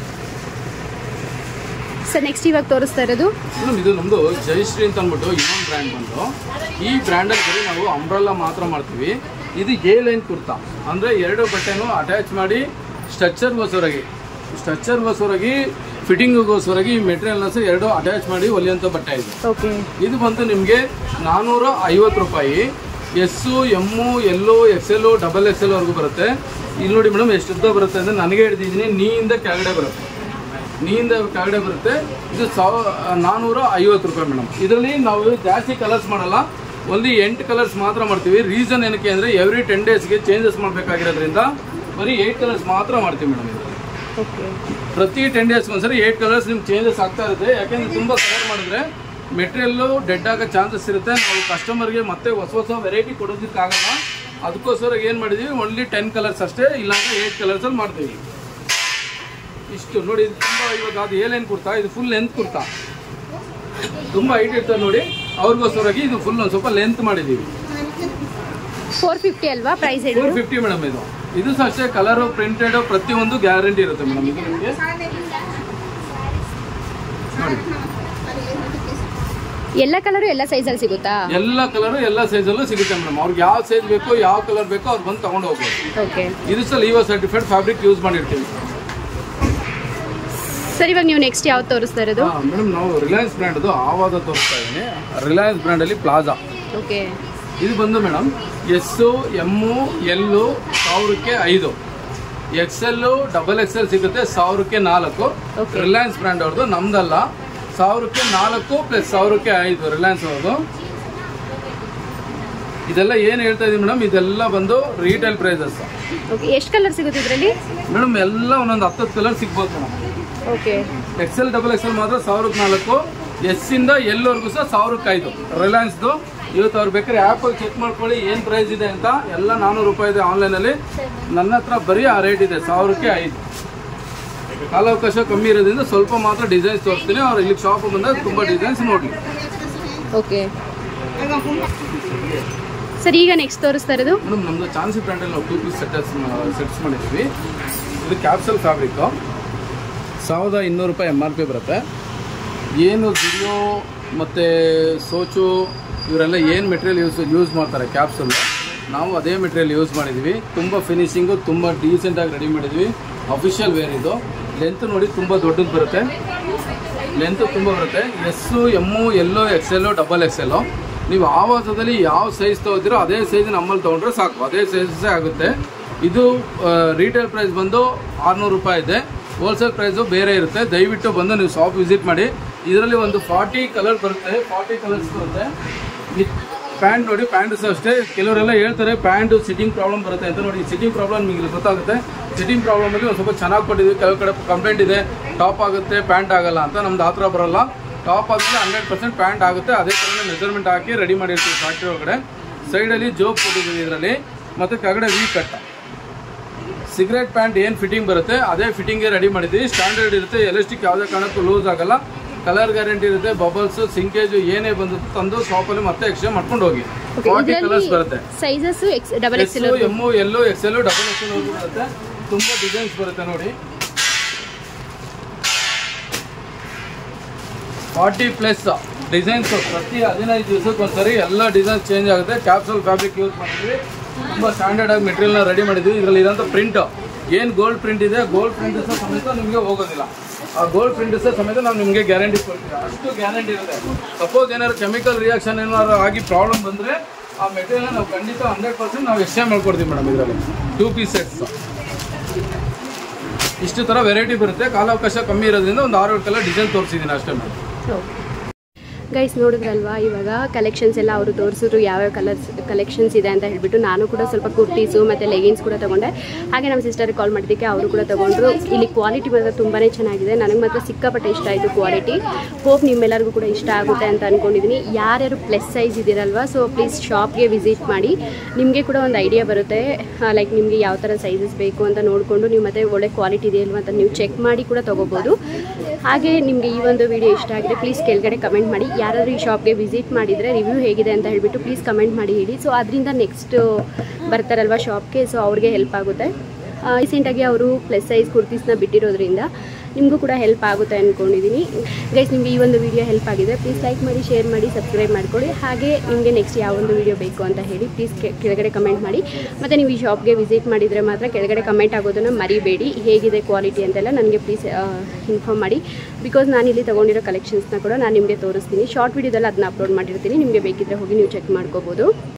ಸರ್, ನೆಕ್ಸ್ಟ್ ಇವಾಗ ತೋರಿಸ್ತಾ ಇರೋದು ಮೇಡಮ್ ಇದು ನಮ್ಮದು ಜಯಶ್ರೀ ಅಂತ ಅಂದ್ಬಿಟ್ಟು ಇನ್ನೊಂದು ಬ್ರ್ಯಾಂಡ್ ಬಂದು. ಈ ಬ್ರ್ಯಾಂಡಲ್ಲಿ ಬರೀ ನಾವು ಅಂಬ್ರೆಲ್ಲಾ ಮಾತ್ರ ಮಾಡ್ತೀವಿ. ಇದು ಎ ಲೈನ್ ಕುರ್ತಾ ಅಂದರೆ ಎರಡು ಬಟ್ಟೆನೂ ಅಟ್ಯಾಚ್ ಮಾಡಿ ಸ್ಟ್ರಕ್ಚರ್ಗೋಸ್ಕರಾಗಿ ಸ್ಟ್ರಕ್ಚರ್ಗೋಸ್ಕರಾಗಿ ಫಿಟ್ಟಿಂಗ್ಗೋಸ್ಕರಾಗಿ ಈ ಮೆಟೀರಿಯಲ್ನ ಸಹ ಎರಡು ಅಟ್ಯಾಚ್ ಮಾಡಿ ಹೊಲಿಯುವಂಥ ಬಟ್ಟೆ ಇದು. ಇದು ಬಂದು ನಿಮಗೆ ನಾನ್ನೂರ ಐವತ್ತು ರೂಪಾಯಿ. S M L X L double X L ವರೆಗೂ ಬರುತ್ತೆ. ಇಲ್ಲಿ ನೋಡಿ ಮೇಡಮ್ ಎಷ್ಟು ಉದ್ದ ಬರುತ್ತೆ ಅಂದರೆ ನನಗೆ ಹಿಡಿದಿದ್ದೀನಿ. ನೀಯಿಂದ ಕೆಳಗಡೆ ಬರುತ್ತೆ. ನೀಯಿಂದ ಕೆಳಗಡೆ ಬರುತ್ತೆ. ಇದು ಸಾವ ನಾನ್ನೂರ ಐವತ್ತು ರೂಪಾಯಿ ಮೇಡಮ್. ಇದರಲ್ಲಿ ನಾವು ಜಾಸ್ತಿ ಕಲರ್ಸ್ ಮಾಡಲ್ಲ. ಒಂದು ಎಂಟು ಕಲರ್ಸ್ ಮಾತ್ರ ಮಾಡ್ತೀವಿ. ರೀಸನ್ ಏನಕ್ಕೆ ಅಂದರೆ ಎವ್ರಿ ಟೆನ್ ಡೇಸ್ಗೆ ಚೇಂಜಸ್ ಮಾಡಬೇಕಾಗಿರೋದ್ರಿಂದ ಬರೀ ಏಯ್ಟ್ ಕಲರ್ಸ್ ಮಾತ್ರ ಮಾಡ್ತೀವಿ ಮೇಡಮ್. ಇದು ಪ್ರತಿ ಟೆನ್ ಡೇಸ್ಗೆ ಒಂದ್ಸರಿ ಏಯ್ಟ್ ಕಲರ್ಸ್ ನಿಮ್ಗೆ ಚೇಂಜಸ್ ಆಗ್ತಾ ಇರುತ್ತೆ. ಯಾಕೆಂದರೆ ತುಂಬ ಕಲರ್ ಮಾಡಿದ್ರೆ ಮೆಟೀರಿಯಲ್ಲು ಡೆಡ್ ಆಗೋ ಚಾನ್ಸಸ್ ಇರುತ್ತೆ. ನಾವು ಕಸ್ಟಮರ್ಗೆ ಮತ್ತೆ ಹೊಸ ಹೊಸ ವೆರೈಟಿ ಕೊಡೋದಕ್ಕಾಗಲ್ಲ. ಅದಕ್ಕೋಸ್ಕರ ಏನು ಮಾಡಿದ್ದೀವಿ, ಓನ್ಲಿ ಟೆನ್ ಕಲರ್ಸ್ ಅಷ್ಟೇ, ಇಲ್ಲಾಂದರೆ ಏಯ್ಟ್ ಕಲರ್ಸಲ್ಲಿ ಮಾಡ್ತೀವಿ. ಇಷ್ಟು ನೋಡಿ. ಇದು ತುಂಬ ಇವಾಗ ಅದು ಏ ಲೈನ್ ಕುರ್ತಾ, ಇದು ಫುಲ್ ಲೆಂತ್ ಕುರ್ತಾ. ತುಂಬ ಹೈಟ್ ಇರ್ತದೆ ನೋಡಿ. ಅವ್ರಿಗೋಸ್ಕರಾಗಿ ಇದು ಫುಲ್ ಒಂದು ಸ್ವಲ್ಪ ಲೆಂತ್ ಮಾಡಿದ್ದೀವಿ. ಫೋರ್ ಫಿಫ್ಟಿ ಅಲ್ವಾ ಪ್ರೈಸ್? Four fifty madam. ಇದು ಇದು ಸಹ ಅಷ್ಟೇ ಕಲರು ಪ್ರಿಂಟೆಡ್ ಪ್ರತಿಯೊಂದು ಗ್ಯಾರಂಟಿ ಇರುತ್ತೆ ಮೇಡಮ್. ಇದು ನಿಮಗೆ ನೋಡಿ ಎಲ್ಲ ಕಲರು ಎಲ್ಲ ಸೈಜಲ್ಲಿ ಸಿಗುತ್ತಾ? ಎಲ್ಲ ಕಲರು ಎಲ್ಲ ಸೈಜಲ್ಲೂ ಸಿಗುತ್ತೆ ಮೇಡಮ್. ಅವ್ರಿಗೆ ಯಾವ ಸೈಜ್ ಬೇಕೋ ಯಾವ ಕಲರ್ ಬೇಕೋ ಅವ್ರು ಬಂದು ತಗೊಂಡು ಹೋಗ್ಬೋದು. ಓಕೆ. ಇದು ಸಹ ಲೀವೋ ಸರ್ಟಿಫೈಡ್ ಫ್ಯಾಬ್ರಿಕ್ ಯೂಸ್ ಮಾಡಿರ್ತೀವಿ. ಸರ್, ಇವಾಗ ನೀವು ನೆಕ್ಸ್ಟ್ ಯಾವ್ದು ತೋರಿಸ್ತಾ ಇರೋದು? ಮೇಡಮ್ ನಾವು ರಿಲಯನ್ಸ್ ಬ್ರ್ಯಾಂಡ್ದು ಆವಾದ ತೋರಿಸ್ತಾ ಇದ್ದೀನಿ. ರಿಲಯನ್ಸ್ ಬ್ರ್ಯಾಂಡಲ್ಲಿ ಪ್ಲಾಜಾ. ಓಕೆ. ಇದು ಬಂದು ಮೇಡಮ್ ಎಸ್ಸು ಎಮ್ಮು ಎಲ್ಲು ಸಾವಿರಕ್ಕೆ ಐದು. X L double X L ಸಿಗುತ್ತೆ ಸಾವಿರಕ್ಕೆ ನಾಲ್ಕು. ರಿಲಯನ್ಸ್ ಬ್ರ್ಯಾಂಡ್ ಅವ್ರದ್ದು, ನಮ್ದಲ್ಲ. ಸಾವಿರಕ್ಕೆ ನಾಲ್ಕು ಪ್ಲಸ್ ಸಾವಿರಕ್ಕೆ ಐದು ರಿಲಯನ್ಸ್ ಅವ್ರದ್ದು. ಇದೆಲ್ಲ ಏನು ಹೇಳ್ತಾ ಇದೀವಿ ಮೇಡಮ್, ಇದೆಲ್ಲ ಬಂದು ರೀಟೇಲ್ ಪ್ರೈಸಸ್. ಎಷ್ಟು ಕಲರ್ ಸಿಗುತ್ತೆ ಇದರಲ್ಲಿ ಮೇಡಮ್? ಎಲ್ಲ ಒಂದೊಂದು ಹತ್ತತ್ತು ಕಲರ್ ಸಿಗ್ಬೋದು madam. Okay. XL double XL ಮಾತ್ರ ಸಾವಿರಕ್ಕೆ ನಾಲ್ಕು. ಎಸ್ ಇಂದ ಎಲ್ಲವರೆಗೂ ಸಹ ಸಾವಿರಕ್ಕೆ ಐದು ರಿಲಯನ್ಸ್ದು. ಇವತ್ತು ಅವ್ರು ಬೇಕಾದ್ರೆ ಆ್ಯಪಲ್ಲಿ ಚೆಕ್ ಮಾಡ್ಕೊಳ್ಳಿ ಏನು ಪ್ರೈಸ್ ಇದೆ ಅಂತ. ಎಲ್ಲ ನಾನ್ನೂರು ರೂಪಾಯಿ ಇದೆ ಆನ್ಲೈನಲ್ಲಿ. ನನ್ನ ಹತ್ರ ಬರೀ ಆ ರೇಟ್ ಇದೆ, ಸಾವಿರಕ್ಕೆ ಐದು. ಕಾಲಾವಕಾಶ ಕಮ್ಮಿ ಇರೋದ್ರಿಂದ ಸ್ವಲ್ಪ ಮಾತ್ರ ಡಿಸೈನ್ಸ್ ತೋರಿಸ್ತೀನಿ. ಅವ್ರು ಇಲ್ಲಿ ಶಾಪ್ ಬಂದಾಗ ತುಂಬ ಡಿಸೈನ್ಸ್ ನೋಡಲಿ. ಓಕೆ ಸರ್, ಈಗ ನೆಕ್ಸ್ಟ್ ತೋರಿಸ್ತಾ ಇರೋದು ಮೇಡಮ್ ನಮ್ಮದು ಚಾನ್ಸಿ ಬ್ರ್ಯಾಂಡಲ್ಲಿ ನಾವು ಟೂ ಪೀಸ್ ಸೆಟರ್ಸ್ ಸೆಟ್ಸ್ ಮಾಡಿದ್ವಿ. ಇದು ಕ್ಯಾಪ್ಸಲ್ ಫ್ಯಾಬ್ರಿಕ್ಕು. ಸಾವಿರದ ಇನ್ನೂರು ರೂಪಾಯಿ ಎಮ್ ಆರ್ ಪಿ ಬರುತ್ತೆ. ಏನು ಜಿಡಿಯೋ ಮತ್ತು ಸೋಚು ಇವರೆಲ್ಲ ಏನು ಮೆಟೀರಿಯಲ್ ಯೂಸ್ ಯೂಸ್ ಮಾಡ್ತಾರೆ ಕ್ಯಾಪ್ಸಲ್, ನಾವು ಅದೇ ಮೆಟೀರಿಯಲ್ ಯೂಸ್ ಮಾಡಿದ್ವಿ. ತುಂಬ ಫಿನಿಶಿಂಗು ತುಂಬ ಡೀಸೆಂಟಾಗಿ ರೆಡಿ ಮಾಡಿದ್ವಿ. ಅಫಿಷಿಯಲ್ ವೇರ್ ಇದು. ಲೆಂತ್ ನೋಡಿ ತುಂಬ ದೊಡ್ಡದು ಬರುತ್ತೆ. ಲೆಂತ್ ತುಂಬ ಬರುತ್ತೆ. S M L X L double X L. ನೀವು ಆವಾಸದಲ್ಲಿ ಯಾವ ಸೈಜ್ ತೊಗೋತೀರೋ ಅದೇ ಸೈಜ್ ನಮ್ಮಲ್ಲಿ ತೊಗೊಂಡ್ರೆ ಸಾಕು, ಅದೇ ಸೈಜಸ್ಸೇ ಆಗುತ್ತೆ. ಇದು ರೀಟೇಲ್ ಪ್ರೈಸ್ ಬಂದು ಆರುನೂರು ರೂಪಾಯಿ ಇದೆ. ಹೋಲ್ಸೇಲ್ ಪ್ರೈಸು ಬೇರೆ ಇರುತ್ತೆ. ದಯವಿಟ್ಟು ಬಂದು ನೀವು ಶಾಪ್ ವಿಸಿಟ್ ಮಾಡಿ. ಇದರಲ್ಲಿ ಒಂದು ಫಾರ್ಟಿ ಕಲರ್ ಬರುತ್ತೆ. ಫಾರ್ಟಿ ಕಲರ್ಸ್ ಬರುತ್ತೆ. ಪ್ಯಾಂಟ್ ನೋಡಿ, ಪ್ಯಾಂಟ್ ಸಹ ಅಷ್ಟೇ. ಕೆಲವರೆಲ್ಲ ಹೇಳ್ತಾರೆ ಪ್ಯಾಂಟು ಸಿಟ್ಟಿಂಗ್ ಪ್ರಾಬ್ಲಮ್ ಬರುತ್ತೆ ಅಂತ. ನೋಡಿ ಸಿಟ್ಟಿಂಗ್ ಪ್ರಾಬ್ಲಮ್ ನಿಮಗೆ ಗೊತ್ತಾಗುತ್ತೆ. ಸಿಟ್ಟಿಂಗ್ ಪ್ರಾಬ್ಲಮಲ್ಲಿ ಒಂದು ಸ್ವಲ್ಪ ಚೆನ್ನಾಗಿ ಕೊಟ್ಟಿದ್ದೀವಿ. ಕೆಲವು ಕಡೆ ಕಂಪ್ಲೇಂಟ್ ಇದೆ ಟಾಪ್ ಆಗುತ್ತೆ ಪ್ಯಾಂಟ್ ಆಗಲ್ಲ ಅಂತ. ನಮ್ದು ಆ ಥರ ಬರೋಲ್ಲ. ಟಾಪ್ ಆದಮೇಲೆ ಹಂಡ್ರೆಡ್ ಪರ್ಸೆಂಟ್ ಪ್ಯಾಂಟ್ ಆಗುತ್ತೆ. ಅದೇ ಥರನೇ ಮೆಜರ್ಮೆಂಟ್ ಹಾಕಿ ರೆಡಿ ಮಾಡಿರ್ತೀವಿ ಫ್ಯಾಕ್ಟ್ರಿ ಒಳಗಡೆ. ಸೈಡಲ್ಲಿ ಜೋಬ್ ಕೊಟ್ಟಿದ್ದೀವಿ ಇದರಲ್ಲಿ. ಮತ್ತು ಕೆಳಗಡೆ ವಿ ಕಟ್. ಸಿಗರೇಟ್ ಪ್ಯಾಂಟ್ ಏನು ಫಿಟ್ಟಿಂಗ್ ಬರುತ್ತೆ ಅದೇ ಫಿಟ್ಟಿಂಗ್ಗೆ ರೆಡಿ ಮಾಡಿದ್ದೀವಿ. ಸ್ಟ್ಯಾಂಡರ್ಡ್ ಇರುತ್ತೆ, ಎಲಾಸ್ಟಿಕ್ ಯಾವುದೇ ಕಾರಣಕ್ಕೂ ಲೂಸ್ ಆಗಲ್ಲ, ಕಲರ್ ಗ್ಯಾರಂಟಿ ಇರುತ್ತೆ, ಬಬಲ್ಸ್ ಸಿಂಕೇಜ್ ಏನೇ ಬಂದು ತಂದು ಶಾಪಲ್ಲಿ ಮತ್ತೆ ಎಕ್ಸ್ಚೇಂಜ್ ಮಾಡ್ಕೊಂಡು ಹೋಗಿ. ಫಾರ್ಟಿ ಕಲರ್ಸ್ ಬರುತ್ತೆ, sizes double X L, M L X L double X L ಬರುತ್ತೆ. ತುಂಬ ಡಿಸೈನ್ಸ್ ಬರುತ್ತೆ ನೋಡಿ, ಫಾರ್ಟಿ ಪ್ಲಸ್ ಡಿಸೈನ್ಸ್. ಪ್ರತಿ ಹದಿನೈದು ದಿವಸಕ್ಕೆ ಒಂದ್ಸರಿ ಎಲ್ಲ ಡಿಸೈನ್ಸ್ ಚೇಂಜ್ ಆಗುತ್ತೆ. ಕ್ಯಾಪ್ಸೂಲ್ ಫ್ಯಾಬ್ರಿಕ್ ಯೂಸ್ ಮಾಡಿದ್ವಿ, ತುಂಬ ಸ್ಟ್ಯಾಂಡರ್ಡ್ ಆಗಿ ಮೆಟೀರಿಯಲ್ನ ರೆಡಿ ಮಾಡಿದ್ವಿ. ಇದರಲ್ಲಿ ಇರೋಂಥ ಪ್ರಿಂಟ್ ಏನು ಗೋಲ್ಡ್ ಪ್ರಿಂಟ್ ಇದೆ, ಗೋಲ್ಡ್ ಪ್ರಿಂಟ್ ಸಹ ಸಮೇತ ನಿಮಗೆ ಹೋಗೋದಿಲ್ಲ. ಆ ಗೋಲ್ಡ್ ಪ್ರಿಂಟ್ ಸಹ ಸಮೇತ ನಾವು ನಿಮಗೆ ಗ್ಯಾರಂಟಿ ಕೊಡ್ತೀವಿ, ಅಷ್ಟು ಗ್ಯಾರಂಟಿ ಇರುತ್ತೆ. ಸಪೋಸ್ ಏನಾದ್ರು ಕೆಮಿಕಲ್ ರಿಯಾಕ್ಷನ್ ಏನಾದ್ರು ಆಗಿ ಪ್ರಾಬ್ಲಮ್ ಬಂದರೆ ಆ ಮೆಟೀರಿಯಲ್ನ ನಾವು ಖಂಡಿತ ಹಂಡ್ರೆಡ್ ಪರ್ಸೆಂಟ್ ನಾವು ಎಕ್ಸ್ಚೇಂಜ್ ಮಾಡ್ಕೊಡ್ತೀವಿ ಮೇಡಮ್. ಇದರಲ್ಲಿ ಟೂ ಪೀಸ್ ಸೆಟ್ಸ್ ಇಷ್ಟು ಥರ ವೆರೈಟಿ ಬರುತ್ತೆ. ಕಾಲಾವಕಾಶ ಕಮ್ಮಿ ಇರೋದ್ರಿಂದ ಒಂದು ಆರು ಏಳು ಕಲರ್ ಡಿಸೈನ್ ತೋರಿಸಿದ್ದೀನಿ ಅಷ್ಟೇ ಮೇಡಮ್. ಗೈಸ್ ನೋಡಿದ್ರಲ್ವಾ, ಇವಾಗ ಕಲೆಕ್ಷನ್ಸ್ ಎಲ್ಲ ಅವರು ತೋರಿಸಿದ್ರು ಯಾವ್ಯಾವ ಕಲರ್ಸ್ ಕಲೆಕ್ಷನ್ಸ್ ಇದೆ ಅಂತ ಹೇಳ್ಬಿಟ್ಟು. ನಾನು ಕೂಡ ಸ್ವಲ್ಪ ಕುರ್ತೀಸು ಮತ್ತು ಲೆಗಿನ್ಸ್ ಕೂಡ ತೊಗೊಂಡೆ. ಹಾಗೆ ನಮ್ಮ ಸಿಸ್ಟರ್ಗೆ ಕಾಲ್ ಮಾಡಿದ್ದಕ್ಕೆ ಅವರು ಕೂಡ ತೊಗೊಂಡ್ರು. ಇಲ್ಲಿ ಕ್ವಾಲಿಟಿ ಮಾತ್ರ ತುಂಬಾ ಚೆನ್ನಾಗಿದೆ, ನನಗೆ ಮಾತ್ರ ಸಿಕ್ಕಾಪಟ್ಟೆ ಇಷ್ಟ ಆಯಿತು ಕ್ವಾಲಿಟಿ. ಹೋಪ್ ನಿಮ್ಮೆಲ್ಲರಿಗೂ ಕೂಡ ಇಷ್ಟ ಆಗುತ್ತೆ ಅಂತ ಅಂದ್ಕೊಂಡಿದ್ದೀನಿ. ಯಾರ್ಯಾರು ಪ್ಲಸ್ ಸೈಜ್ ಇದ್ದೀರಲ್ವ, ಸೊ ಪ್ಲೀಸ್ ಶಾಪ್ಗೆ ವಿಸಿಟ್ ಮಾಡಿ, ನಿಮಗೆ ಕೂಡ ಒಂದು ಐಡಿಯಾ ಬರುತ್ತೆ. ಲೈಕ್ ನಿಮಗೆ ಯಾವ ಥರ ಸೈಜಸ್ ಬೇಕು ಅಂತ ನೋಡಿಕೊಂಡು ನೀವು ಮತ್ತೆ ಒಳ್ಳೆ ಕ್ವಾಲಿಟಿ ಇದೆಯಲ್ವ ಅಂತ ನೀವು ಚೆಕ್ ಮಾಡಿ ಕೂಡ ತೊಗೋಬೋದು. ಹಾಗೆ ನಿಮಗೆ ಈ ಒಂದು ವಿಡಿಯೋ ಇಷ್ಟ ಆಗಿದೆ ಪ್ಲೀಸ್ ಕೆಳಗಡೆ ಕಮೆಂಟ್ ಮಾಡಿ. ಯಾರಾದರೂ ಈ ಶಾಪ್ಗೆ ವಿಸಿಟ್ ಮಾಡಿದರೆ ರಿವ್ಯೂ ಹೇಗಿದೆ ಅಂತ ಹೇಳಿಬಿಟ್ಟು ಪ್ಲೀಸ್ ಕಮೆಂಟ್ ಮಾಡಿ ಹೇಳಿ. ಸೊ ಅದರಿಂದ ನೆಕ್ಸ್ಟ್ ಬರ್ತಾರಲ್ವ ಶಾಪ್ಗೆ, ಸೊ ಅವ್ರಿಗೆ ಹೆಲ್ಪ್ ಆಗುತ್ತೆ. ರೀಸೆಂಟಾಗಿ ಅವರು ಪ್ಲಸ್ ಸೈಜ್ ಕುರ್ತೀಸ್ನ ಬಿಟ್ಟಿರೋದ್ರಿಂದ ನಿಮಗೂ ಕೂಡ ಹೆಲ್ಪ್ ಆಗುತ್ತೆ ಅಂದ್ಕೊಂಡಿದ್ದೀನಿ. ಗೈಸ್ ನಿಮಗೆ ಈ ಒಂದು ವಿಡಿಯೋ ಹೆಲ್ಪ್ ಆಗಿದೆ ಪ್ಲೀಸ್ ಲೈಕ್ ಮಾಡಿ, ಶೇರ್ ಮಾಡಿ, ಸಬ್ಸ್ಕ್ರೈಬ್ ಮಾಡ್ಕೊಳ್ಳಿ. ಹಾಗೆ ನಿಮಗೆ ನೆಕ್ಸ್ಟ್ ಯಾವ ಒಂದು ವಿಡಿಯೋ ಬೇಕು ಅಂತ ಹೇಳಿ ಪ್ಲೀಸ್ ಕೆಳಗಡೆ ಕಮೆಂಟ್ ಮಾಡಿ. ಮತ್ತು ನೀವು ಈ ಶಾಪ್ಗೆ ವಿಸಿಟ್ ಮಾಡಿದರೆ ಮಾತ್ರ ಕೆಳಗಡೆ ಕಮೆಂಟ್ ಆಗೋದನ್ನು ಮರಿಬೇಡಿ. ಹೇಗಿದೆ ಕ್ವಾಲಿಟಿ ಅಂತೆಲ್ಲ ನನಗೆ ಪ್ಲೀಸ್ ಇನ್ಫಾರ್ಮ್ ಮಾಡಿ. ಬಿಕಾಸ್ ನಾನು ಇಲ್ಲಿ ತೊಗೊಂಡಿರೋ ಕಲೆಕ್ಷನ್ಸ್ನ ಕೂಡ ನಾನು ನಿಮಗೆ ತೋರಿಸ್ತೀನಿ. ಶಾರ್ಟ್ ವಿಡಿಯೋದಲ್ಲಿ ಅದನ್ನ ಅಪ್ಲೋಡ್ ಮಾಡಿರ್ತೀನಿ, ನಿಮಗೆ ಬೇಕಿದ್ದರೆ ಹೋಗಿ ನೀವು ಚೆಕ್ ಮಾಡ್ಕೋಬೋದು.